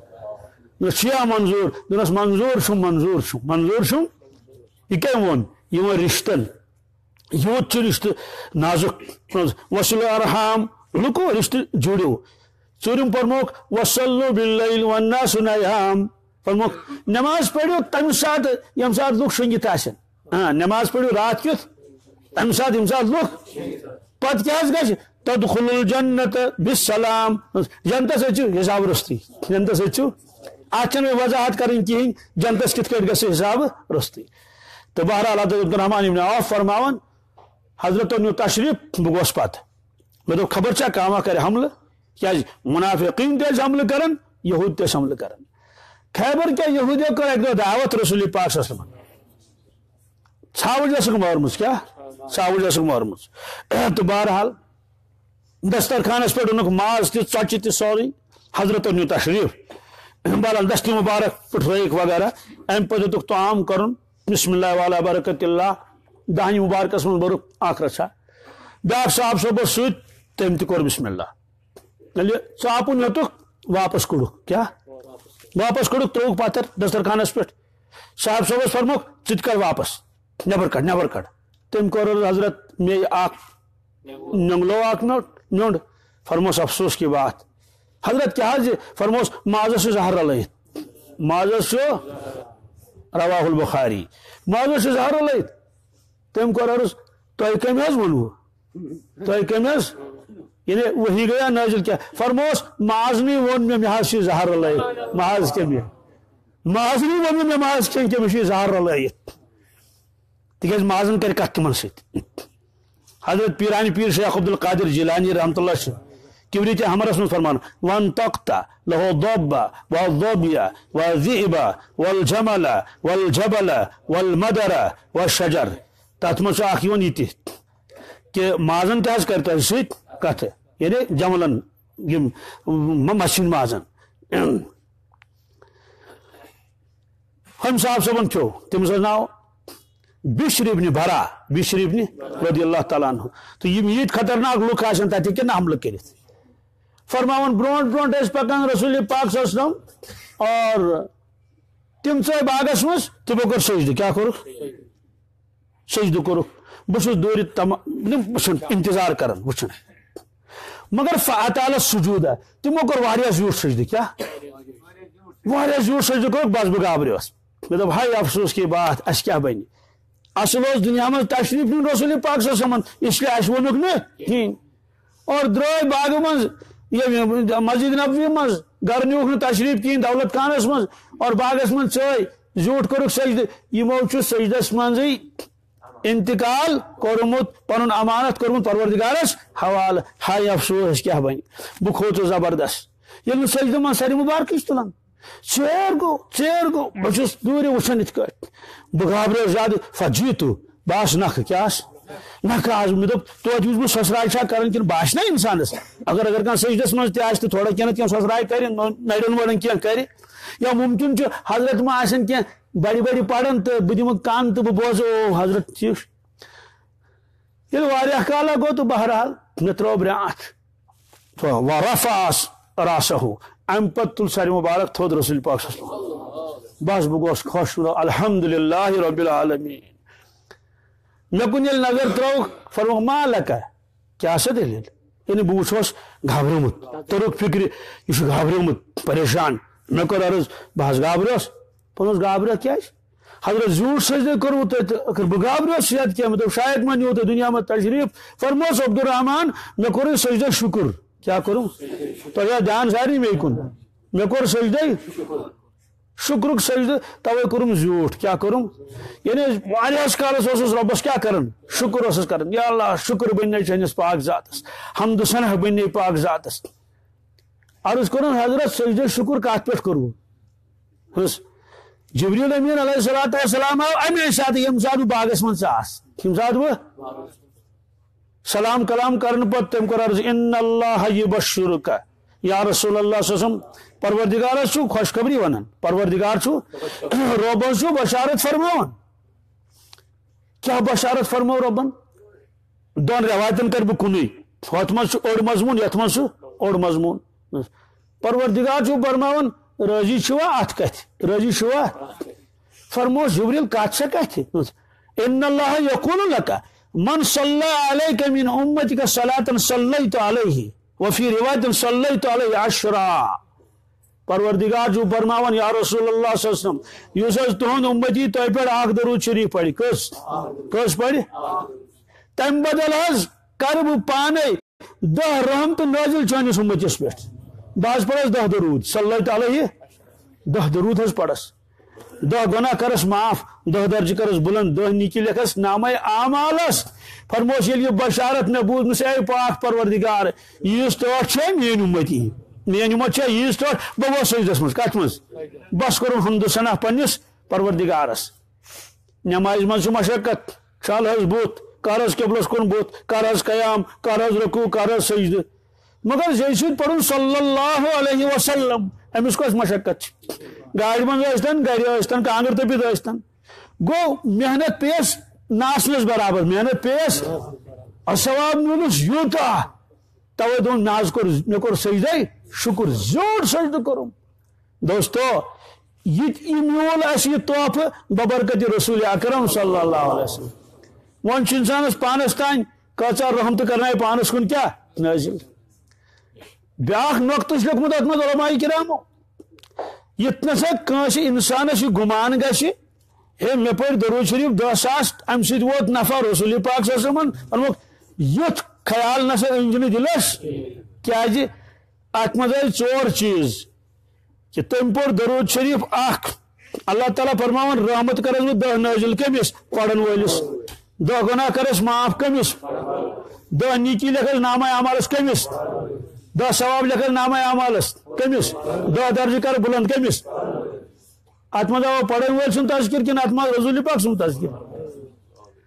नया मंजूर दोनस मंजूर मंजूर मंजूर यह क्या वो यह रिश्तन यूत रिश्ते नाजुक वसल अरहाम लुको रिश्ते जुड़ो चूरिम परमोक वसल्लु बिल्लैल वन्नासु नियाम परमोक नमाज पढ़ो तम सात यम सात लुक शंगित आसन नमाज पढ़ो रात कित तम सात यम सात लुक पत क्या गज तदखुलुल जन्नत बिस्सलाम जनतस हिसाब रस्ती जनतस आचन में वजाहत करें कहीं जनतस कित हिसाब रस्ती तो बहरहाल अब्दुर्रहमान इब्न औफ फरमावन हजरत तशरीफ बह गोस पत मे दो खबर छा कामा करे हमल क्या मुनाफिकीन तेज हमल करन यहूद तेज हमल करन खैबर क्या यहूदियों कर एक दावत रसूल पाक सल्लल्लाहु अलैहि वसल्लम छावज मारमुस क्या छावज मारमुस तो बहरहाल दस्तरखानस पे माज तचि तोरी हजरत तशरीफ बहरहाल दस्ती मुबारक पठरक वगैरह अम पे दुख ताम कर बिस्मिल्लाह वाला बरकतिल्लाह दानी मुबारकस मज बरुक आख रचा ब्याक साहब सोब तम तोर बिस्मिल्लाह चापुन हेतुक वापस कुड़ुक क्या वापस कुड़ुक त्रोक पाथर दस्तरखानस पे साहब सोबस फरमुक कर वापस नबर कड़ तम कोर हजरत मे नंगलो म्योंड फरमोस अफसोस की बात हजरत क्या फरमोस माजस जहर लयत माजस रवाहुल बुखारी माजस जहर लयत तम कोर तुम कम वनु तुम यानी वही गया नाजिल क्या फरमोस माजनी वो मे महज जहर लयत महज के माजनी वो मे महज के जहर लयत तिज माजन कर कत तिमन सत हजरत पीरानी पीर शेख अब्दुल कादिर जिलानी रहमतुल्लाह किबरीत हमरस में फरमान वन तख्ता लहो दब्बा वल दबिया वल ज़िबा वल जमला वल जबला वल मदरा वल शजर तत में आख वन ये کہ مازن تہ کرتا ست کت یعنی جملن مچھن مازن ہم صاحب صبن کھو تمس ناو بشر ابن برا بشر ابن رضی اللہ تعالیٰ عنہ تو یہ یت خطرناک لوگ آسان تتہ کن حملہ کرت فرماون برونٹ برونٹ اس پکان رسول پاک صلی اللہ علیہ وسلم اور تم ثو باغس مز تمو کور سجدہ کیا کور سجدہ کور بس دور تمام انتظار کران وچن مگر فاتال سجود تمو کور واریاہ زیوٹ سجدہ کیا واریاہ زیوٹ سجدہ کور بس بہ گابریوس مے دپ ہائی افسوس کی بات اس کیا بنی اصل اس دنیا میں تشریف نیون رسول پاک صلی اللہ علیہ وسلم اس لیے اس ونک نا کہین اور درائے باغ مز یہ مسجد نبوی مز گر نیوک نا تشریف کہین دولت خانس مز اور باغس من ژٲے زیوٹ کورک سجدہ یمو چھ سجدس منزی انتقال کورمت پنن امانت کورمت پروردگارس حوالہ ہائی افسوس کیا بن بہ کھوتس زبردست یل سجدہ من سر مبارک تلان ژیر گو بس دور وچان ات بہ گابریو زیادہ فجیتو باس نخ کیا نخ آز مے دپ توتہ بہ سسرائی چھا کران کن باس نا انسانس اگر کھانا سجدس من تہ آسہ تھوڑا کینہ کینہ سسرائی کر نڑین وڑن کینہ کر یا ممکن چھ حضرت ما آسن کینہ بڑی بڑی پڑھن تو بہ دمہ کان تو بہ بوزو حضرت ٹھیک یل واریاہ کالا گو تو بہرحال مے ترو برانت ورفع راسہ ام پت تل سر مبارک تھود رسول پاک صلی اللہ علیہ وسلم بس بہ گوس خوش الحمدللہ رب العالمین مے کن یل نظر ترو فرمو ما لکا کیا سا دلیل یعنی بہ وچھوس گھبرمت ترک فکر یہ گھبرمت پریشان مے کور عرض بہس گابریوس پنس گابریت کیا حضرت زیوٹ سجدہ کورمت اگر بہ گابریوس یاد کیا مطلب شاید من نیو دنیا میں تشریف فرموس عبدالرحمان مے کور سجدہ شکر کیا کروں تو یہ دھیان ساری میں کن مے کور سجدہ شکرک سجدہ توے کرم زیوٹ کیا کروں یعنی واریاہس کالس اوسس ربس کیا کرن شکر اوسس کرن یا اللہ شکر بننے چنس پاک ذاتس حمد و ثنا بننے پاک ذاتس عرض کرن حضرت سجدہ شکر کات پہ کرو بس جبریل امین علیہ الصلوۃ والسلام امی ساتھ یم ساتھ باغس من ساس یم ساتھ وہ سلام کلام کرن پت تم کر عرض ان اللہ یبشرک یا رسول اللہ صلی اللہ علیہ وسلم پروردگار چھو خوشخبری ونان پروردگار چھو ربن چھو بشارت فرماون کیا بشارت فرمو ربن دون روایتن کر بہ کنی ہت من اوڑ مضمون یت من اوڑ مضمون پروردگار چھو فرماون راضی چھوا ات کتھ راضی چھوا فرمو جبریل کت سے کتھ ان اللہ یقول لک من صلی علیک من امتک صلاۃ صلیت علیہ وفی روایت صلیت علیہ عشرا پروردگار جو فرماون یا رسول اللہ صلی اللہ علیہ وسلم یس تہند امتی تہ پہ اخ درود شریف پڑھ کس پڑھ تم بدل حض کر بہ پانے 10 رحمت نازل چانس امتس پہ بہت پڑھس 10 درود صلیت علیہ 10 درود حض پڑھس 10 گناہ کرس معاف 10 درجہ کرس بلند 10 نیکی لکھس نامہ اعمالس فرموش یہ بشارت نہ بوزمس اے پاک پروردگار یس توٹ چھ مین امتی مین امت چھ یس توٹ بہ وس سجدس مز کت مز بس کرن حمد و ثنا پنس پروردگارس نماز مز مشقت چل حض بت کر حض قبلس کن بت کر حض قیام کر حض رکوع کر حض سجدہ مگر زی سید پڑھن صلی اللہ علیہ وسلم امس کس مشقت گاڑی من ٲسۍتن گرِ ٲسۍتن کانگر تپِتھ ٲسۍتن گو محنت پیس ناسنس برابر محنت پیس اور ثواب ملس یوتاہ توے دون مے کور سجدہ شکر زیوٹ سجدہ کرم دوستو یہ میول اس یہ تحفہ ببرکت رسول اکرم صلی اللہ علیہ وسلم ون انسانس پانس تان کچا رحمت کرنا پانس کن کیا نازل بیاکھ نقطہ لیکمت ات مز علماء کرامو یتنسا کنس انسانس یہ گمان گژھِ ہے مے پڑھ درود شریف 10,000 ام سۭتۍ ووت نفع رسول پاک صلی اللہ علیہ وسلم فرموک یُتھ خیال نسا أنزِ دلس کیازِ ات مز آئی 4 چیز کہ تم پور درود شریف اخ اللہ تعالیٰ فرماون رحمت کرس بہ 10 نازل کمس پڑھن ولس 10 گناہ کرس معاف کمس 10 نیکی لکھس نامہ اعمالس کمس 10 ثواب لکھس نامہ اعمالس کمس 10 درجہ کر بلند کمس ات مز آو پڑھن ول سن تذکر کن ات مز رسول پاک سن تذکر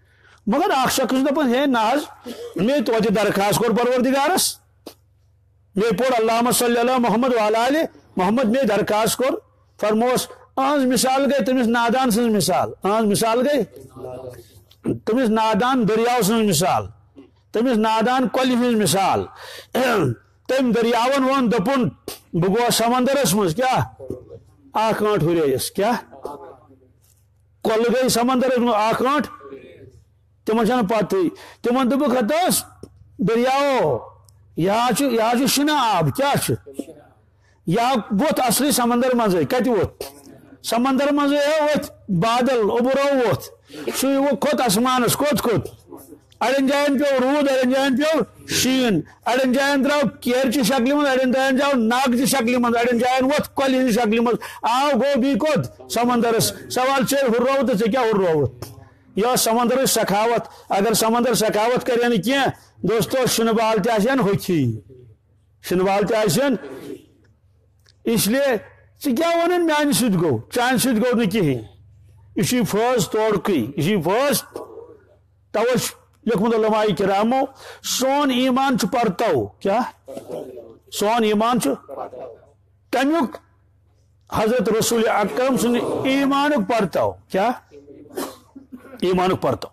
मगर अख शख्स दपन है नाज मे तो दरखास्त कोर परवरदिगारस मे पोर अल्लाहुम्मा सल्ली अला मोहम्मद व अला आलि मोहम्मद मे दरखास्त कोर फरमोस अहज मिसाल गई तमिस नादान सज मिसाल अहज मिसाल गई तमिस नादान दरियाव सज मिसाल तमिस नादान कल हज मिसाल तम दरियावन वन दपुन बह गो समंदरस मज क्या आख आंट हुरेस क्या कल गई समंदरस मज आख आंट तिमन पत तिमन दोप खतस दरियाओ यह शुना आब क्या यह वोत असली समंदर मज कत वोत समंदर मज वोत बादल उबरो वोत सह खोत आसमानस कोत कोत अड़न जायन पे रूद अड़न जायन पे शीन अड़न जायन द्राव केर ची शक्ल मज अड़न जायन जाव नाग ची शक्ल मज अड़न जायन वोत कल हज शक्ल मज आव गो बी कोत समंदरस सवाल से हुर्रो तो क्या हुर्रो यह समंदर सखावत अगर समंदर सखावत करे क्या दोस्तों शुनबाल तन होखी शुनबाल तन इसलिए क्या वन मान सत गो चान सत गो कहें यह फज तोड़कई यह फज तवे लिखमुत उलमाए किरामो सोन ईमान परतो क्या सोन ईमान तमुक हजरत रसूल अकरम सुन ईमान परतो क्या ईमान परतो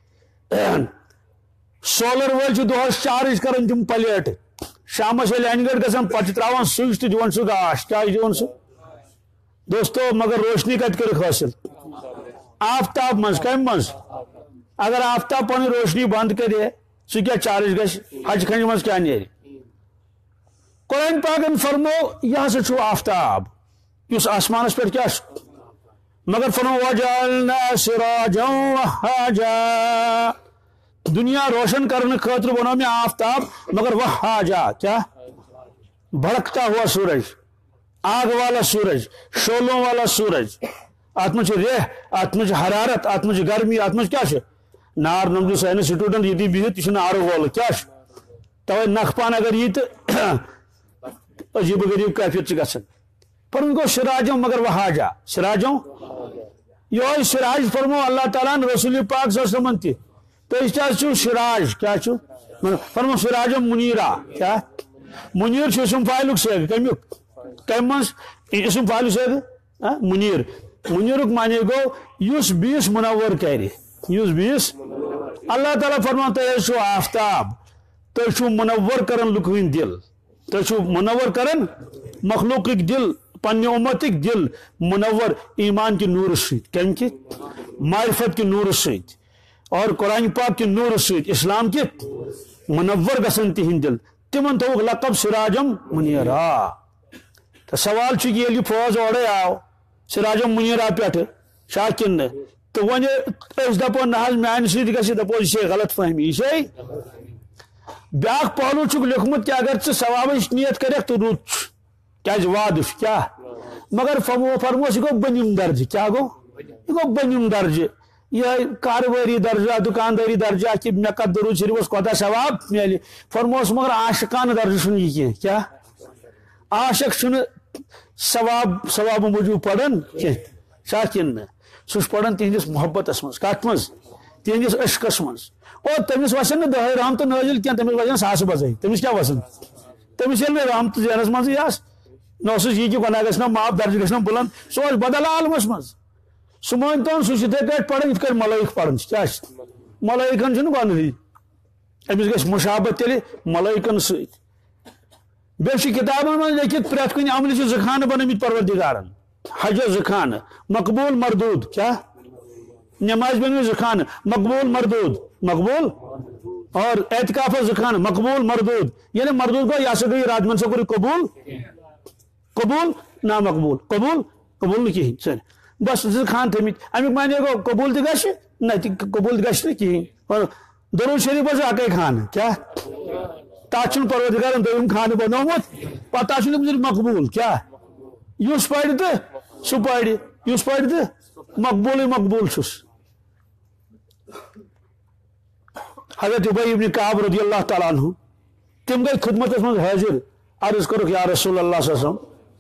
सोलर वल दोहस चार्ज कर तम प्लेट शामस अनगढ़ गसान पे त्रावान स्विच तो दिवान सह गाश क्या दिवान सह दोस्तों मगर रोशनी कत कर हासिल आफ्ताब मज कम मज अगर आफ्ताब पन रोशनी बंद करे सह क्या चार्ज गि हज खंज मज क्या नेर कुरान पाकन फरमो यह हसा आफ्ताब इस आसमानस पे क्या मगर फरमो वजअलना सिराजन वहाजा दुनिया रोशन करने खतर बनो में आफ्ताब मगर वहाजा क्या भड़कता हुआ सूरज आग वाला सूरज शोलों वाला सूरज अत रेह अत हरारत अत गर्मी अत क्या नार नमज सान स्टूडेंट ये बिहित यह आर वोल क्या तवे नखपान अगर ये तो अजीब गरीब कैफियत गसन पर उनको सिराजों मगर वहाजा सिराजों यो सिराज फरमो अल्लाह ताला रसूल पाक सल्लल्लाहु अलैहि तो सिराज क्या फरमो सिराजों मुनीरा क्या मुनीर इसम फाइल सेग कमुक कम इसम फाइल सेग मुनीर मुनीर माने गो युस बीस मुनवर कर बीस अल्लाह ताला फरमान तो आफ्ताब तो मुनवर कर लुक दिल तो मुनवर कर मखलूक दिल पन्ने उम्मत दिल मुनवर ईमान के नूर कम के मारिफत के नूर और कुरान पाक के नूर इस्लाम के मुनवर गसन तिहिंद दिल तिमन थोक लकब सिराजम मुनीरा तो सवाल ये फौज ओड़े आओ सिराजम मुनीरा पे शाकिन तो वन दपो ना मान सत दपो यह गलत फहमी यह ब्या पहलू लिखमुत कि अगर सवाब नीयत कर तो रुत क्या वाद क्या मगर फरमोस गो बनिम दर्ज क्या गो यह गो बनिम दर्ज यह कारोबारी दर्जा दुकानदारी दर्जा कि मे कत दरूद शरीफ कोता सवाब मिले फरमोस मगर आशिकान दर्ज सुन यह क्या आशिक सुन सवाब सवाब मूजूब पढ़न शाकिन सह पढ़न तिहंदिस मोहब्बत मज कत मज तिहंदिस अशकस मज और तमिस वसन दह रहमत नाजिल क्या तमिस वसन सास बजे तमिस क्या वसन तमिस रहमत जहनस मज नस यह कि गुनाह गना माफ दर्ज गना बुलंद सह बदल आलमस मज सह मान तो सह पढ़न इत मलाइक पढ़न क्या मलाइकन गई अमिस गि मुशाबत तेल मलाइकन सह किताबन मन लिखित प्रेत कुन अमल जखान बनमित परवरदिगारन हज जखान मकबूल मरदूद क्या नमाज बन जखान मकबूल मरदूद मकबूल और एतकाफ जखान मकबूल मरदूद यानी मरदूद को यह गई राजमन से कबूल कबूल ना मकबूल कबूल कबूल कहें सर बस जखान थमित अमुक माने गो कबूल तो कबूल कहें और दरूद शरीफ अकै खान क्या तथ परवरदिगारन दोम खान बनोमुत पता मकबूल क्या युस पढ़ तो सह पढ़ युस पढ़ तो मकबूल मकबूल हजरत उबई इब्न काब रज़ियल्लाहु ताला अन्हु तिम गई खिदमत मज हाजिर अर्ज करुक या रसूल अल्लाह सल्लल्लाहु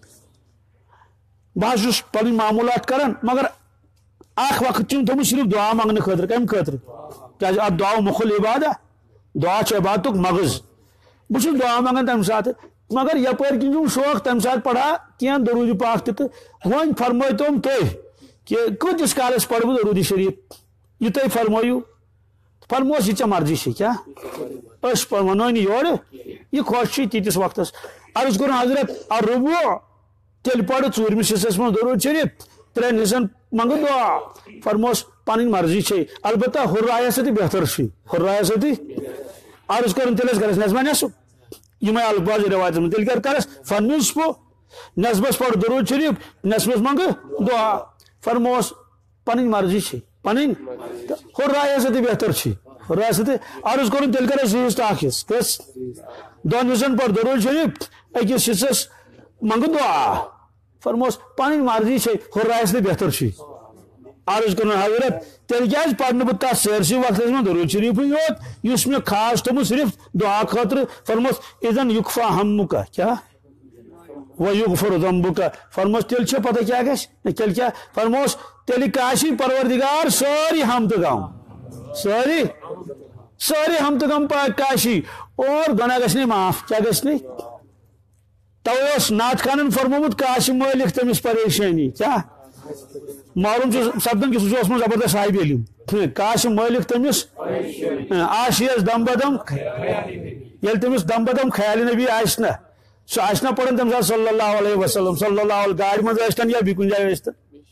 बस पन मामूलात कर मगर अख वक्त थोमुत सिर्फ दुआ मंगने खतर कम खतर क्या दुआ मुखल इबादा दुआ इबादत मगज बहुत दुआ मंगान तम साथ मगर यपर कि शौक तम साथ पढ़ा क्या दरूद पाक तो वन फरमाय तुम तुम कि कतिस कालस पढ़ दरूद शरीफ यह तुम फरमायू फरमोस यह मर्जी से क्या वनो योर यह खुश तीस वक्त अर्ज कर हजरत रुबो तेल पढ़ चूरमिस हिस्सस मज दरूद शरीफ 3 हिस्सन मंग दुआ फरमोस पन मर्जी से अलबत्ता हुर्राया सती बेहतर हुर्राया सती अर्ज कर तेल नजमा नसब यम अलबाज रवायत तेल कर फनस्पो नस्बस पढ़ दरूद शरीफ नस्बस मंग दुआ फरमोस पन मर्जी से पन हुर्राया सती बेहतर हुर्राया सती अर्ज कर तेल कर हिस्स कस 2 हिस्सन पढ़ दरूद शरीफ अकिस हिस्सस मंग दुआ फरमोस पन मर्जी से हुर्राया सती बेहतर अर्ज कर हजरत तेल क्या पढ़ बह सरसी वक्त में दरूद शरीफ योत इस मे खास थोमुत सिर्फ दुआ खतर फरमोस इजन युकफा हमुका क्या वो युगफर जम्बुका फरमोस तेल पता क्या गल क्या फरमोस तेल काशी परवरदिगार सारी हम तो गम सारी हम तो गम पाक काशी और गुनाह गश्ने माफ क्या गश्ने तवे नात खानन फरमोमुत काशी मालिक तमिस परेशानी क्या मालूम सपदन कि सह जबरदस्त साहिब इल्म काश मालिक तमिस आशियस दम बदम ये तमिस दम बदम ख्याल नबी आसना सह आसना पढ़न तम सल्लल्लाहु अलैहि वसल्लम सल्लल्लाहु गाड़ी मज आस्तन या बिकुन जाय आस्तन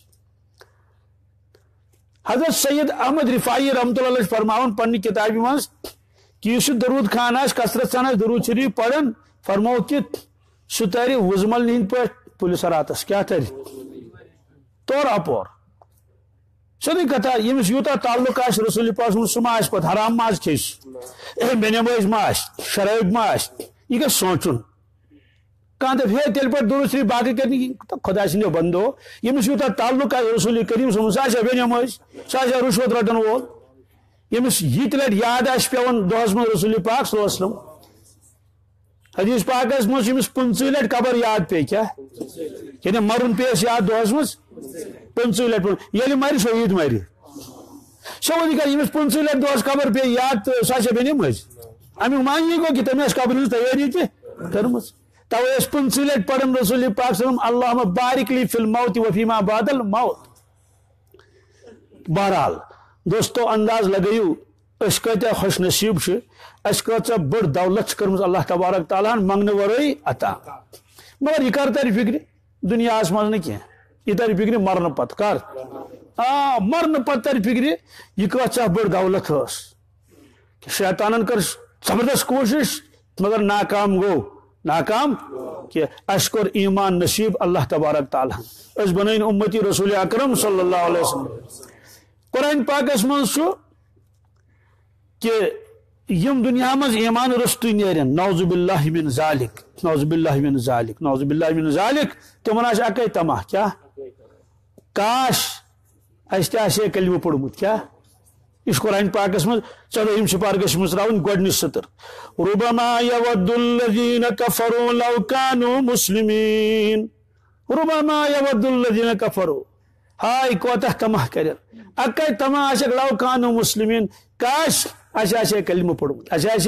हजरत सैयद अहमद रिफाई रहमतुल्लाह फरमावन पन्नी किताब मज कि दरूद खान कसरत सान दरूद शरीफ पढ़न फरमो कि सह तर वुजमल नींद पे पुलिस रातस क्या तर तौर अपोर सदी कथा यमिस यूता ताल्लुक रसूल पाक सह पे हराम माज खेस बेनमाज माश शराब माश यह ग सोचुन कह दप हे तेल पे दरूद शरीफ बाकी कर तो खुदा सो बंदो यमिस यूता ताल्लुक रसूल करीम सह बेनमाज सह रुश्वत रटन वोल यमिस यत लट याद पेवन दोहस मज रसूल पाक सल्लल्लाहु हदीस पाकस मज यमिस 15 लट कबर याद पे क्या यानी मरुन पेश याद दोहस मज 15 लट ये मर शहीद मर सवाल कर यमिस 15 लट दोहस कबर पे याद सह बेनमाज अमुक मान यह गो कि तमें कबर तैयारी कर्म तवे 15 लट पढ़न रसूल पाक सल्लम अल्लाहुम्मा बारिक ली फिल मौत व फीमा बादल मौत। बहरहाल दोस्तों अंदाज लगायू अस कत्या खुश नसीब अस कचा बड़ दौलत कर्म अल्लाह तबारक ताला मंगने वरई अता मगर यह कर तर फिक्र दुनिया मज न यह तर फिक्र मरन पत कर मरन पत तर फिक्र यह कचा बड़ दौलत शैतानन कर जबरदस्त कोशिश मगर नाकाम गो नाकाम कि अस कोर ईमान नसीब अल्लाह तबारक ताला अस बन उम्मती रसूल अकरम सल्लल्लाहु अलैहि वसल्लम कुरान पाकस मज कि यम दुनिया मज ईमान रस्तु नेरन नौजुबिल्लाहि मिन जालिक नौजुबिल्लाहि मिन जालिक नौजुबिल्लाहि मिन जालिक तिमन आस अकै तमा क्या काश अस ते कलमा पढ़मुत क्या इस कुरान पाकस मज 14 सिपारगस मज रावन गोडनिस सतर रुबमा यवद्दुल्लज़ीना कफरू लौ कानू मुस्लिमीन रुबमा यवद्दुल्लज़ीना कफरू हाय कोता तमा कर अकै तमा आस लौ कानू मुस्लिमीन काश अस कलमा पढ़मुत अस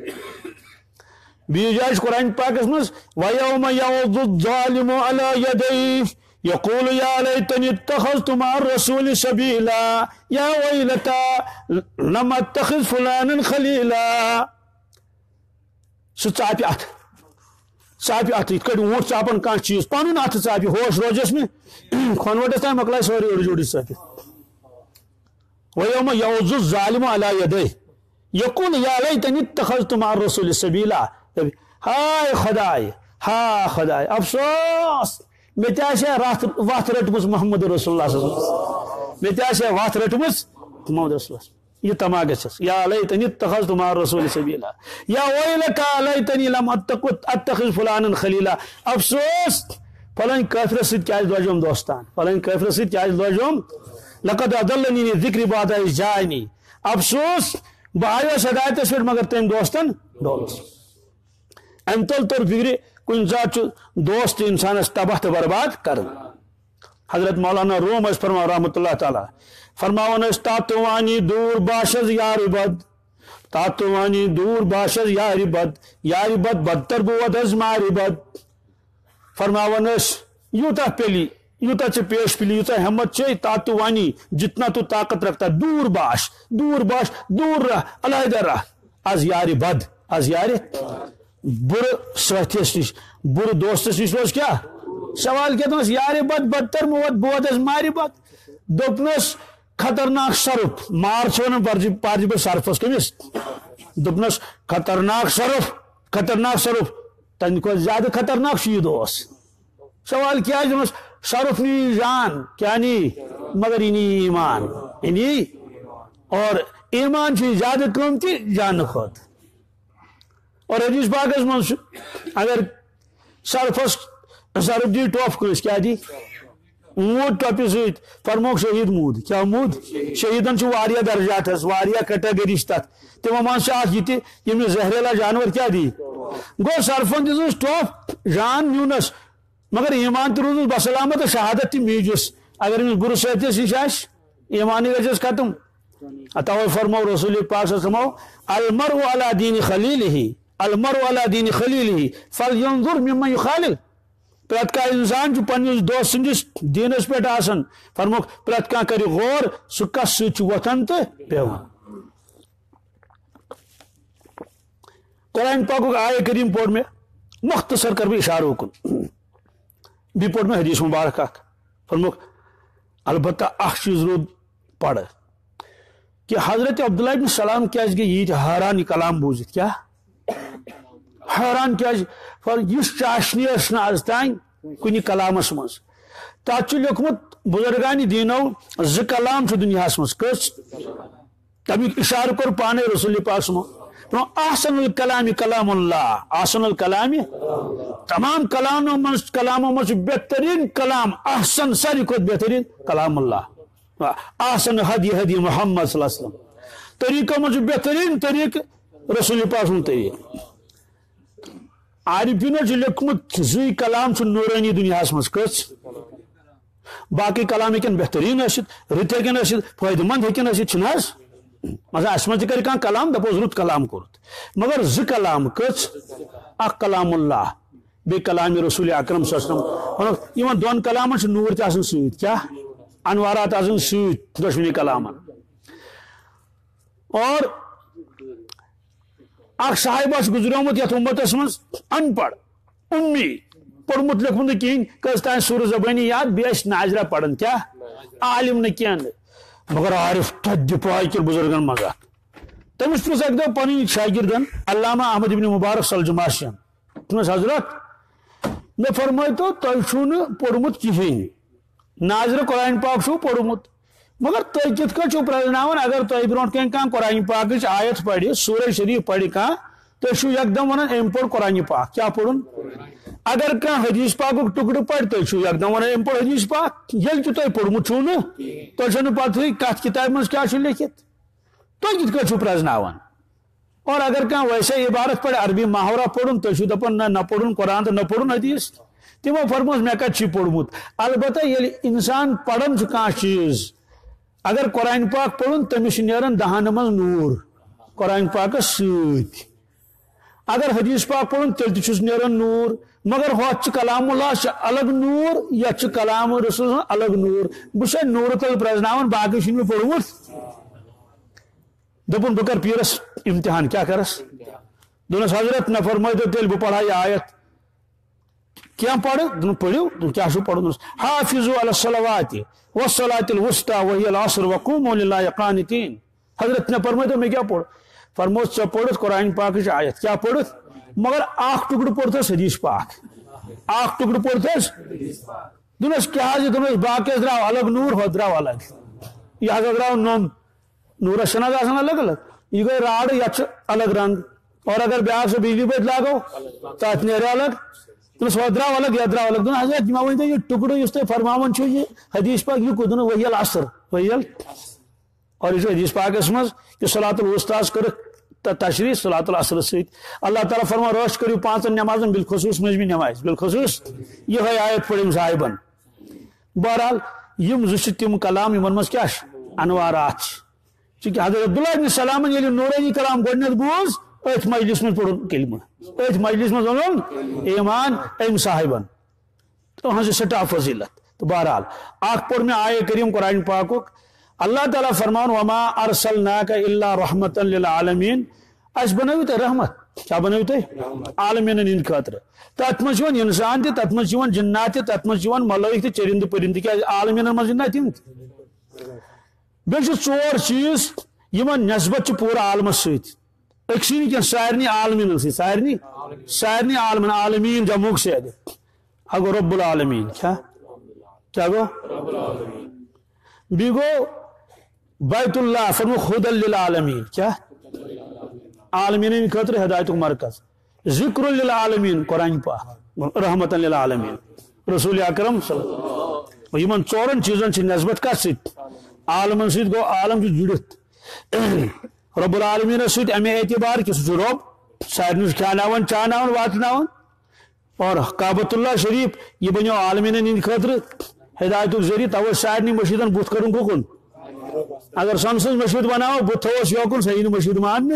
बीज कुरान पाकस मज वयौम यवद्दुज़्ज़ालिमु अला यदैहि यक़ूलु या लैतनी इत्तख़ज़्तु मअर रसूलि सबीला या वैलता लम अत्तख़िज़ फुलानन खलीला सह चापि अथ इत ऊँट चापन कह चीज पन अथ चापि होश रोजस में खोनवटस तान मकल सारी ओड़ जोड़ चापि वयौम यवज़्ज़ु ज़ालिमु अला यदैहि यक़ूलु या लैतनी इत्तख़ज़्तु मअर रसूलि सबीला हाय खुदाय हा खुदाय अफसोस मे वत रटम मोहम्मद रसूलुल्लाह मे वत रटम मोहम्मद रसूलुल्लाह यह तमा गस या लैतनी इत्तख़ज़्तु मअर रसूलि सबीला या वैलका लैतनी लम अत्तख़िज़ फुलानन खलीला अफसोस फलान काफिर सत क्या लजम दोस्तान फलान काफिर सत क्या लजम लक़द अदल्लनी ज़िक्रि बाद इज़ जाअनी अफसोस बह आयोस हिदायतस पे मगर तम दोस्तन डोलस अम तल तर फिक्र कुन जात दोस्त इंसानस तबाह तो बर्बाद कर حضرت مولانا روم فرما رحمۃ اللہ تعالی فرماون تاتوانی دور باشز یار بد تاتوانی دور باشز یار بد بدتر بود از ماری بد فرماون یوتا پلی یوتا چھ پیش پلی یوتا ہمت چھ تاتوانی جتنا تو طاقت رکھتا دور باش دور رہ علیحدہ رہ از یار بد از یار بر ساتھیس نش بر دوستس نش روز کیا سوال کیا دس یار بد بدتر بود از ماری بد دپنس خطرناک سرف مار چھوڑن پارجی پہ سرفس کمس دپنس خطرناک سرف تن کو زیادہ خطرناک یہ دوس سوال کیا دپنس سرف نی جان کیا نی مگر انہی ایمان انہی اور ایمان چھ زیادہ قیمتی جان خود اور حدیث پاکس من اگر سرفس سرف دی ٹوپ کس کیا دی مود ٹوپی ست فرموک شہید مود کیا مود شہیدن چھ واریاہ درجات واریاہ کیٹگری تک تمو من یہ یم زہریلا جانور کیا دی گو سرفن دس ٹوپ جان نیونس مگر ایمان تہ روزس بسلامت شہادت تہ میجس اگر امس بر ساتس نش ایمان گھس ختم توے فرمو رسول پاک صلی اللہ علیہ وسلم المرء علی دین خلیلہ فلینظر ممن یخالل پریت کا انسان پنس دوست سندس دینس پہ آسان فرموک پریت کان کر غور سہ کس ست وتھان تو پیوان قرآن پاک آیہ کریم پور میں مختصر کر بہ اشارہ کن بی پور میں حدیث مبارک فرموک البتہ اخ چیز رود پڑھ کہ حضرت عبداللہ ابن سلام کیا یہ حیران کلام بوزت کیا حیران کیا اس چاشنی آز تین کن کلامس مز تک لیکمت بزرگان دینو ز کلام دنیا مز کس تمیک اشارہ کور پانے رسول پاک صلی احسن الکلام کلام اللہ احسن الکلام تمام کلاموں مز بہترین کلام احسن ساری کھت بہترین کلام اللہ احسن ہدی محمد صلی اللہ علیہ وسلم طریقہ مز بہترین طریق رسول پاک سن طریق عارفینو لیکمت زی کلام نورانی دنیا مز کس باقی کلام ہیکن بہترین اشت رت ہیکن اشت فائدہ مند ہیکن اشت چھناز مثلا اس مجھ کر کان کلام دپوز رت کلام کورت مگر ز کلام کس اخ کلام اللہ بی کلام رسول اکرم صلی اللہ علیہ وسلم یمن دون کلامن چھ نور تہ آسن سیت کیا انوارات آسن سیت دشمنی کلامن اور اخ صاحب گزریومت یت امتس مز ان پڑھ امی پورمت لیکھمت کہین کس تین سور زبانی یاد بیس ناظرہ پڑھن کیا عالم نہ کیا مگر عارف تھد پاکر بزرگن مزہ تمس پرس اک دہ پن شاگردن علامہ احمد ابن مبارک سلجماشین تمس حضرت میں فرمائی تو تہ چھو پورمت کہین ناظرہ قرآن پاک چھو پورمت مگر تہ کت چھو پرزناون اگر تہ برونٹ کن کان قرآن پاک آیت پڑھ سورہ شریف پڑھ کان تہ چھو یکدم ونان ام پڑھ قرآن پاک کیا پڑھن اگر کان حدیث پاک ٹکڑ پڑھ تہ چھو یکدم ونان ام پڑھ حدیث پاک یل کہ تہ پورمت چھو نا تہ چھو پتہ کت کتاب مز کیا چھو لکھت تہ کت چھو پرزناون اور اگر کان ویسے عبارت پڑھ عربی محاورہ پڑھن تہ چھو دپن نہ پڑھن قرآن تو نہ پڑھن حدیث تمو فرموس مے کت چھ پوڑمت البتہ یل انسان پڑھن چھ کان چیز اگر قرآن پاک پڑھن تمس نیران دہان من نور قرآن پاک ست اگر حدیث پاک پڑھن تیل تہ نیران نور مگر ہوت کلام اللہ الگ نور یت کلام رسول الگ نور بہ نور تل پرزناون باقی چھ مے پوڑمت دپن بہ کر پیرس امتحان کیا کرس دونس حضرت نہ فرمائی تو تیل بہ پڑھا یہ آیت کیا پڑھ دن پڑھو کیا پڑھو حافظوا علی الصلوات والصلاة الوسطى وهي العصر وقوموا لله قانتين حضرت نے فرمایا تو میں کیا پڑھ فرموس چھ پڑھ قرآن پاک کی آیت کیا پڑھ مگر اخ ٹکڑ پڑھتس حدیث پاک اخ ٹکڑ پڑھتس دنس کیا دنس باقی درا الگ نور ہو درا الگ یہ درا نور شناز آسان الگ الگ یہ گئی راڑ یہ الگ رنگ اور اگر بیاکھ سے بجلی بت لاگو تات نیرے الگ تمس درا الگ یا درا الگ دن حضرت جمع ون یہ ٹکڑ اس فرماون چھ یہ حدیث پاک یہ کو دن وہی العصر وہی اور یہ حدیث پاک اس مز کہ صلاۃ الوسطی کر تشریح صلاۃ العصر ست اللہ تعالیٰ فرما روش کریو پانچ نمازن بالخصوص مجمع نماز بالخصوص یہ آیت پڑھم صاحبن بہرحال یم زٕ تم کلام یمن مز کیا انوارات چونکہ حضرت عبداللہ ابن سلام ییٚلہِ نورانی کلام گۄڈنیٚتھ بوز أتھۍ مجلس مز پوٚرُن کلمہ أتھۍ مجلس مز اوٚنُن ایمان أمۍ صاحبن تہذ سٹھاہ فضیلت. تو بہرحال اخ پوٚر مےٚ آیے کریم قرآن پاکُک اللہ تعالیٰ فرمان وما ارسلناک الا رحمتا للعالمین اس بنٲیِو تۄہہِ رحمت کیا بنٲیِو تۄہہِ عالمیٖنن ہٕنٛدِ خٲطرٕ تتھ منٛز چھِ یِوان اِنسان تہِ تتھ منٛز چھِ یِوان جنات تہِ تتھ منٛز چھِ یِوان ملٲیِک تہِ چٔرِنٛدٕ پٔرِنٛدٕ تِکیٛازِ عالمیٖنن منٛز چھِ نہ تِم بیٚیہِ چھِ ژور چیٖز یِمن نسبت چھِ پوٗرٕ عالمس سۭتۍ أکسٕے نہٕ کینٛہہ سارنٕے عالمیٖنن سۭتۍ سارنٕے عالمن عالمیٖن جمعُک سیدٕ اکھ گوٚو رب العالمیٖن کیا گوٚو بیٚیہِ گوٚو بیت اللہ فرمو خدا للعالمین کیا عالمین خاطر ہدایتک مرکز ذکر للعالمین قرآن پاک رحمت للعالمین رسول اکرم صلی اللہ علیہ وسلم یمن ژورن چیزن چھ نسبت کتھ سۭتۍ عالمن سۭتۍ گوٚو عالم چھُ جُڑِتھ رب العالمین سۭتۍ امہِ اعتبار کہ سُہ چھُ رب سارنٕے کھیاناوان چاناوان واتناوان اور کعبۃ اللہ شریف یہ بنیو عالمین ہٕنٛدِ خٲطرٕ ہدایتک ذریعہ توے سارنٕے مشیدن بُتھ کڑُن کُکُن اگر سمسن مشہور بناو بت تھوس یوکن سہ یی مشہور مان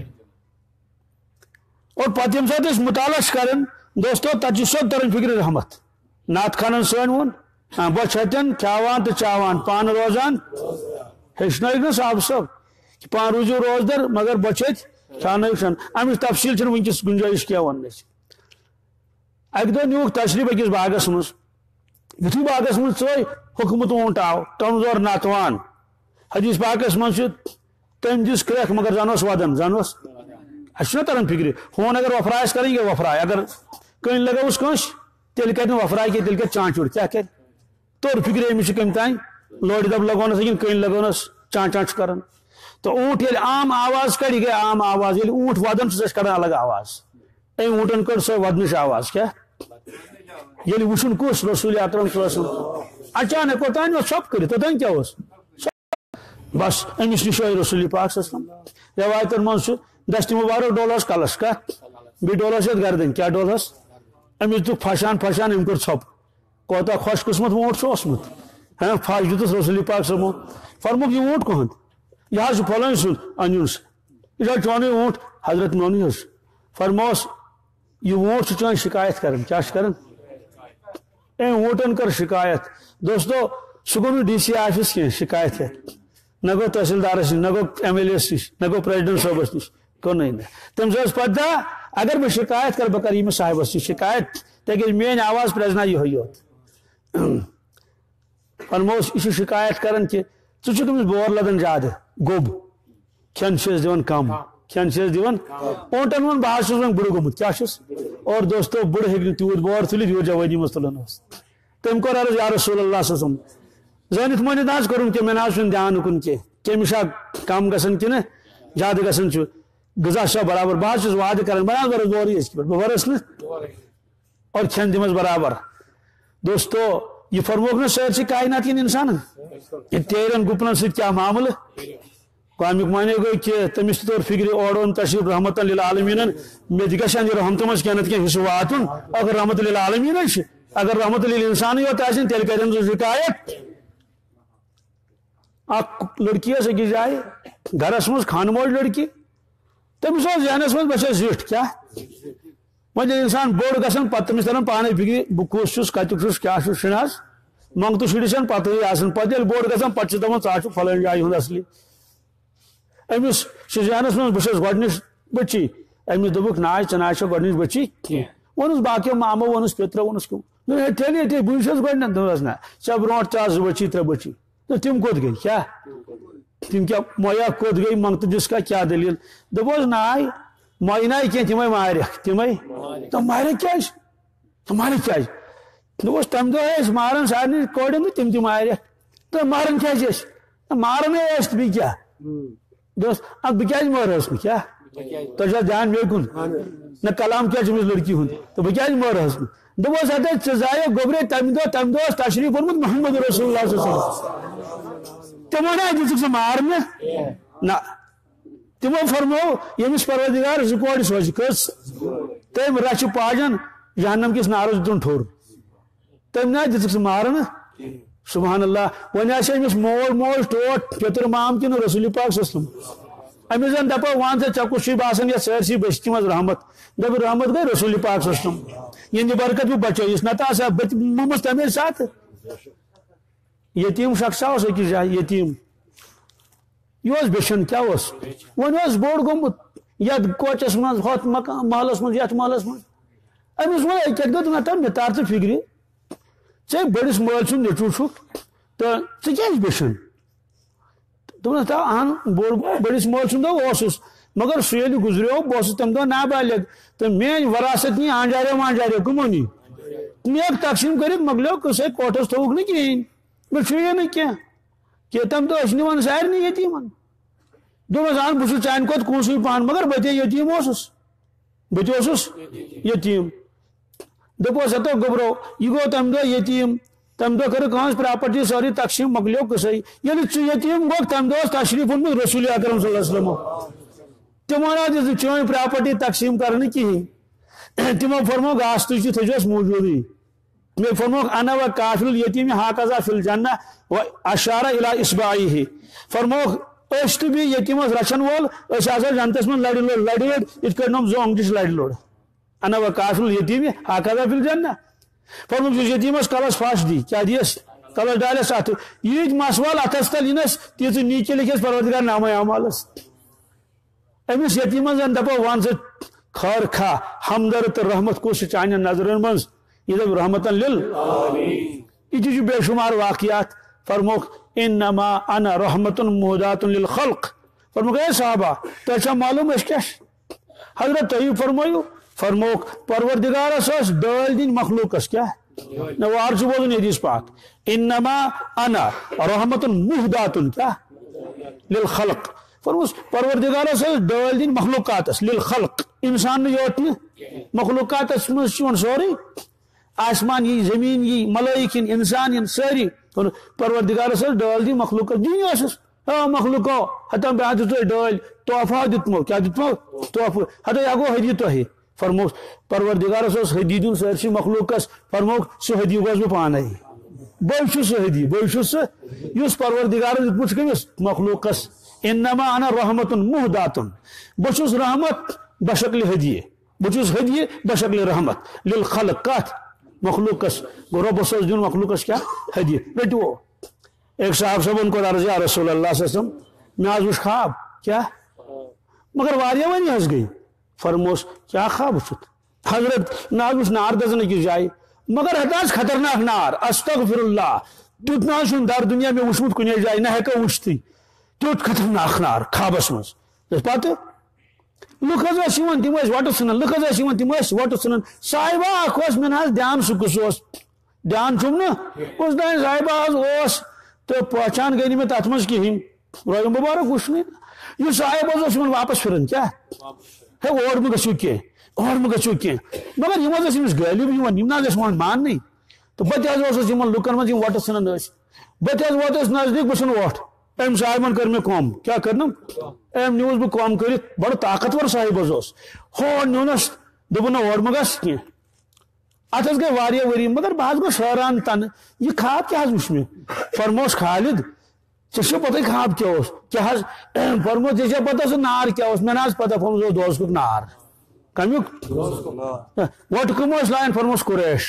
اور پتہ یم سات مطالعہ کران دوستو تت سیود تران فکر رحمت نعت خانن سن وون بچ ہتن کھاوان تو چاوان پان روزان ہیچن نا صاحب صاحب کہ پان روزو روزدر مگر بچت کھانے امچ تفصیل چھ ونکس گنجائش کیا ون اک دہ نیوک تشریف اکس باغس مز یتھے باغس مز ژے حکمت اونٹ آو کمزور ناتوان حدیث پاکس من تم دس کریک مگر زانوس ودن زانوس اچھا تران فکر فون اگر وفرائس کریں گے وفرائے اگر کن لگوس کنس تیل کر وفرائے کی تیل کر چانچ اڑ کیا کر تور فکر امس کم تین لوڑ دب لگونس کن کن لگونس چان چانچ کران تو اونٹ یل عام آواز کڑ گئی عام آواز یل اونٹ ودن سہ کڑان الگ آواز ام اونٹن کڑ سو ودنچ آواز کیا یل وچن کس رسول اکرم صلی اللہ علیہ وسلم اچانک اوتان سب کر توتان کیا بس امس نش رسول پاک صلی اللہ علیہ وسلم روایتن من دست مبارک ڈولس کلس کت بی ڈولس یت گردن کیا ڈولس امس دک پھشان پھشان ام کر ژھپ کوتا خوش قسمت وونٹ اوسمت ہاں پھش دتس رسول پاک صلی اللہ علیہ وسلم فرموک یہ اونٹ کہن یہ پھلان سن ان یہ چون اونٹ حضرت مونی فرموس یہ اونٹ چون شکایت کرن کیا کرن ام اونٹن کر شکایت دوستو سہ گو ڈی سی آفس کی شکایت ہے نہ گو تحصیلدارس نش نہ گو ایم ایل ایس نش نہ گو پریزیڈنٹ صاحبس نش کن تمس پتہ اگر بہ شکایت کر بہ کر یمس صاحبس نش شکایت تاکہ مین آواز پریزنا یہ یوت فرموس یہ شکایت کران کہ ژٕ تمس بور لدان زیادہ گوب کھین دان کم کھین دان اونٹن ون بہت ون بڑھ گومت کیا اور دوستو بڑھ ہیک تیوت بور تلت یوت جوانی مز تلان تم کور عرض یا رسول اللہ صلی اللہ علیہ وسلم زانت مانت ناز کرن کہ میں ناز دھیان کن کی کمس کم گھن کہ زیادہ گھن غذا چھا برابر بہت وعدہ کران بنا برس بوری اس پہ برس نا اور کھین دمس برابر دوستو یہ فرموک نا سٲرسٕے کائنات کن انسان یہ تیرن گپنن سۭتۍ کیا معاملہ امیک معنی گو کہ تمس طور فکر اور اون تشریف رحمت للعالمین مے گھن یہ رحمت مز کینت کی حصہ واتن اگر رحمت للعالمین اگر رحمت للانسان یوت آسن تیل کرن شکایت اک لڑکی أکس جائے گھرس مز خان موج لڑکی تمس ذہنس مز بس زٹھ کیا وۄنۍ ییٚلہِ انسان بوڑ گژھان پتہٕ تٔمِس تران پانے فکر بہٕ کُس چھُس کتیُک چھُس کیاہ چھُس چھُنہٕ حظ منگتہٕ شُرِس چھنہٕ پتہٕ آسان پتہٕ ییٚلہِ بوڑ گژھان پتہٕ چھِ دپان ژٕ چھُکھ فلٲنۍ جایہِ ہُنٛد اصلی أمِس چھُ ذہنس منٛز بہٕ چھَس گۄڈنِچ بٔچی أمِس دوٚپُکھ ناے ژٕ ناے چھَکھ گۄڈنِچ بٔچی کینٛہہ ووٚنُس باقیو مامو ووٚنُس پیٚترو ووٚنُس تیٚلہِ بٕے چھَس گۄڈنٮ۪تھ دوٚپمَس نہ ژےٚ برونٛٹھ ژےٚ آسہٕ 2 بٔچی 3 بٔچی تِم کوٚت گٔے کیٛاہ تم کیا مویا کوٚت گٔے منگتہٕ دِس کا کیا دلیل دوٚپُس ناے مویہِ ناے کینٛہہ تِمے مارکھ تِمے تِم مارکھ کیٛازِ تِم مارکھ کیٛازِ دوٚپُس تمہِ دۄہ ٲسۍ ماران سارنٕے کورٮ۪ن تہٕ تِم تہِ مارکھ تہٕ ماران کیٛازِ ٲسۍ ماران ٲسۍ تہٕ بیٚیہِ کیٛاہ دوٚپُس ادٕ بہٕ کیٛازِ مارہس نہٕ کیٛاہ تۄہہِ چھا دھیان مےٚ کُن نہ کلام کیٛاہ چھُ أمِس لڑکی ہُنٛد تہٕ بہٕ کیٛازِ مارہس نہٕ دوٚپُس ہتے ژٕ زایو گوٚبرے تمہِ دۄہ اوس تشریف اوٚنمُت محمد رسول اللہ صلی اللہ علیہ وسلم تمو نہ دِژٕکھ ژٕ مارنہٕ نہ تمو فرمو ییٚمِس پروردگار 2 کور سوزِ کٔژ تٔمۍ رچھِ پاجن جہنم کِس نارس دِتُن ٹھوٚر تٔمۍ نہ دِژٕکھ ژٕ مارنہٕ سبحان اللہ ون امس مول موج ٹوٹ پتر مام کن رسول پاک صلی امس زن دپو وان سا چکو شی باسان یا سرسی بستی مز رحمت دب رحمت گئی رسول پاک صلی یہ برکت بھی بچوس نتہ آسا ممس تمے سات یتیم شخص اس اکس جائے یتیم یہ بشن کیا ون بوڑ گومت یت کوچس من ہوت محلس من یت محلس من امس ون کت گو نتہ مے تار ٹھیک فکر ے بڑس مل سن نیچو چھک تو ژے بشن دس اہن بوڑ گو بڑس مول سن دہ مگر سہ یل گزریو بہت تم دہ نابالغ تو میری وراثت نی آنجاریو وانجاریو کمو نی نیک تقسیم کر مکلیو کسے کوٹس تھوک نا کہین بے چھ نا کی تم تو نوان سارے یتیمن دس اہن بہ چان کھت کنسے پہن مگر بہ یتیم بہت یتیم دپوس ہتو گبرو یہ گو تم دہ یتیم تم دہ کر پراپرٹی ساری تقسیم مکلیو کسے یل یتیم گو تم دہ تشریف اونمت رسول اکرم صلی اللہ علیہ وسلم تمو نا چون پراپرٹی تقسیم کرنے کہین تمو فرموک آستچ تھوس موجودی مے فرموک انا و کافل الیتیم ہاکذا فی الجنہ و اشارہ الی اصبعیہ فرموک اس تو بھی یتیمس رچن وول اس آسا جنتس من لڑی لڑ ات نم زو انگلش لڑ لوڑ انا و کافل الیتیم ہاکذا فی الجنہ فرموک جس یتیمس کلس پھاش دی کیا دیس کلس ڈالس ات یہ مسوال اتس تل انس تیز نیچے لکھس پروردگار نامہ اعمالس امس یتیمن زن دپو وان سے خیر کھا ہمدرد تو رحمت کس چان نظرن من یہ دپ رحمت لل یہ بے شمار واقعات فرموک انما انا رحمت مہدات للخلق فرموک اے صحابہ تہ معلوم اس کیا حضرت طیب فرمایو فرموک پروردگارس ڈال دن مخلوقس کیا نوار سے بولن حدیث پاک انما انا رحمت مہدات کیا للخلق فرموس پروردگارس ڈال دن مخلوقاتس للخلق انسان یوت مخلوقاتس من سوری آسمان یہ زمین یہ ملائکن انسان ساری پروردگارس ڈال دن مخلوقات دین یس مخلوقو ہتم بہ دت ڈال تحفہ دتمو کیا دتمو تحفہ ہتہ یہ گو ہدی تہ فرموس پروردگارس ہدی دن سارسی مخلوقس فرموک سہ ہدی گوس بہ پانے بہ سہ ہدی بہ سہ یس پروردگار دتمت کمس مخلوقس انما انا رحمت مہدات بچس رحمت بشکل ہدیے بچس ہدیے بشکل رحمت للخلق کات مخلوقس گو ربس دن مخلوقس کیا ہدیے رٹو ایک صاحب صاحب کو عرض یا رسول اللہ صلی اللہ علیہ وسلم میں آج وچ خواب کیا مگر واریاہ ونی حس گئی فرموس کیا خواب وچت حضرت ناز وچ نار دزن کی جائے مگر ہتاس خطرناک نار استغفر اللہ تیت نا چھن در دنیا میں وچمت کنے جائے نہ ہیکو وچتی تیت خطرناک نار خوابس مز پتہ لُکھ حظ تم وٹہ ژھنان لُکھ حظ تم وٹہ ژھنان صاحبہ اخ مے نہ دیان سہ کس دیان چھم نا اس دان صاحبہ حظ تو پہچان گئی میں تر مز کہین روی مبارک وچھن یہ صاحب حظ واپس پھران کیا ہے اور مہ گژھو کی اور مہ گژھو کی مگر یہ حظ امس غالب یم نہ گژھِ ماننی تو بہٕ تہِ حظ اوسُس یمن لُکن منٛز یم وٹہ ژھنان ٲسۍ بہٕ تہِ حظ ووتُس نزدیٖک بہٕ ژھُن ووٹ ام صاحبن کر مے کم کیا کرنا ام نیوز بہ کم کر بڑا طاقتور صاحب حظ ہو نیونس دپن اور مہ گژھ کی ات حظ گئی واریاہ ؤری مگر بہ حظ گوس حیران تن یہ خواب کیا حظ وچھ مے فرموس خالد ژےٚ پتہ خواب کیا حظ فرموس ژےٚ پتہ سُہ نار کیا مے نہ حظ پتہ فرموس دوزکُک نار کمیُک ووٹ کم ٲسۍ لایان فرموس قریش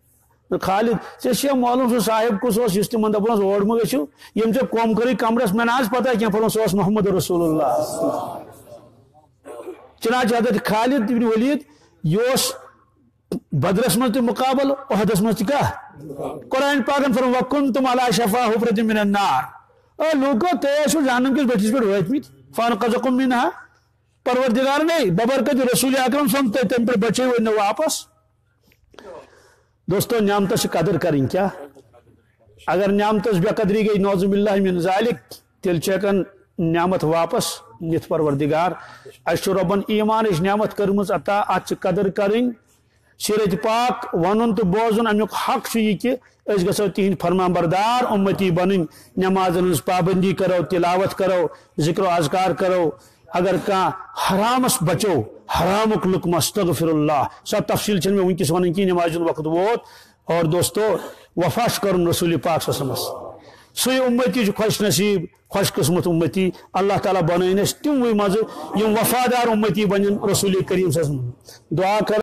خالد ژےٚ معلوم سُہ صاحب کس اس تمن دپان اور مہ گژھو یم ژےٚ کم کری کمرس مے نہ حظ پتہ کینٛہہ فرموس سُہ محمد رسول اللہ چنانچہ حضرت خالد بن ولید یہ بدرس مز مقابل احدس مز کیا قرآن پاکن فرمو وکنتم علی شفا حفرۃ من النار لوگو تیسو جہنم کس بٹھس پہ وٲتمٕتۍ فانقذکم منها پروردگار نے ببرکت رسول اکرم صلی اللہ علیہ وسلم تم پر بچے ہوئے واپس دوستو نعمتس قدر کریں کیا اگر نعمتس بے قدری گئی نعوذ باللہ من ذالک تیل چیکن نعمت واپس نت پروردگار اس ربن ایمان اس نعمت کرمز عطا ات قدر کریں سیرت پاک ونن تو بوزن امیک حق یہ کہ اس گژھو تہند فرمان بردار امتی بنن نماز ہنز پابندی کرو تلاوت کرو ذکر و اذکار کرو اگر کان حرامس بچو حرامک لقمہ استغفر اللہ سب تفصیل چھ میں ونکس ون کی نماز وقت ووت اور دوستو وفا کرن رسول پاک صلی اللہ علیہ وسلم سی امتی خوش نصیب خوش قسمت امتی اللہ تعالیٰ بنائن تموی مز یم وفادار امتی بنن رسول کریم صلی اللہ علیہ وسلم دعا کر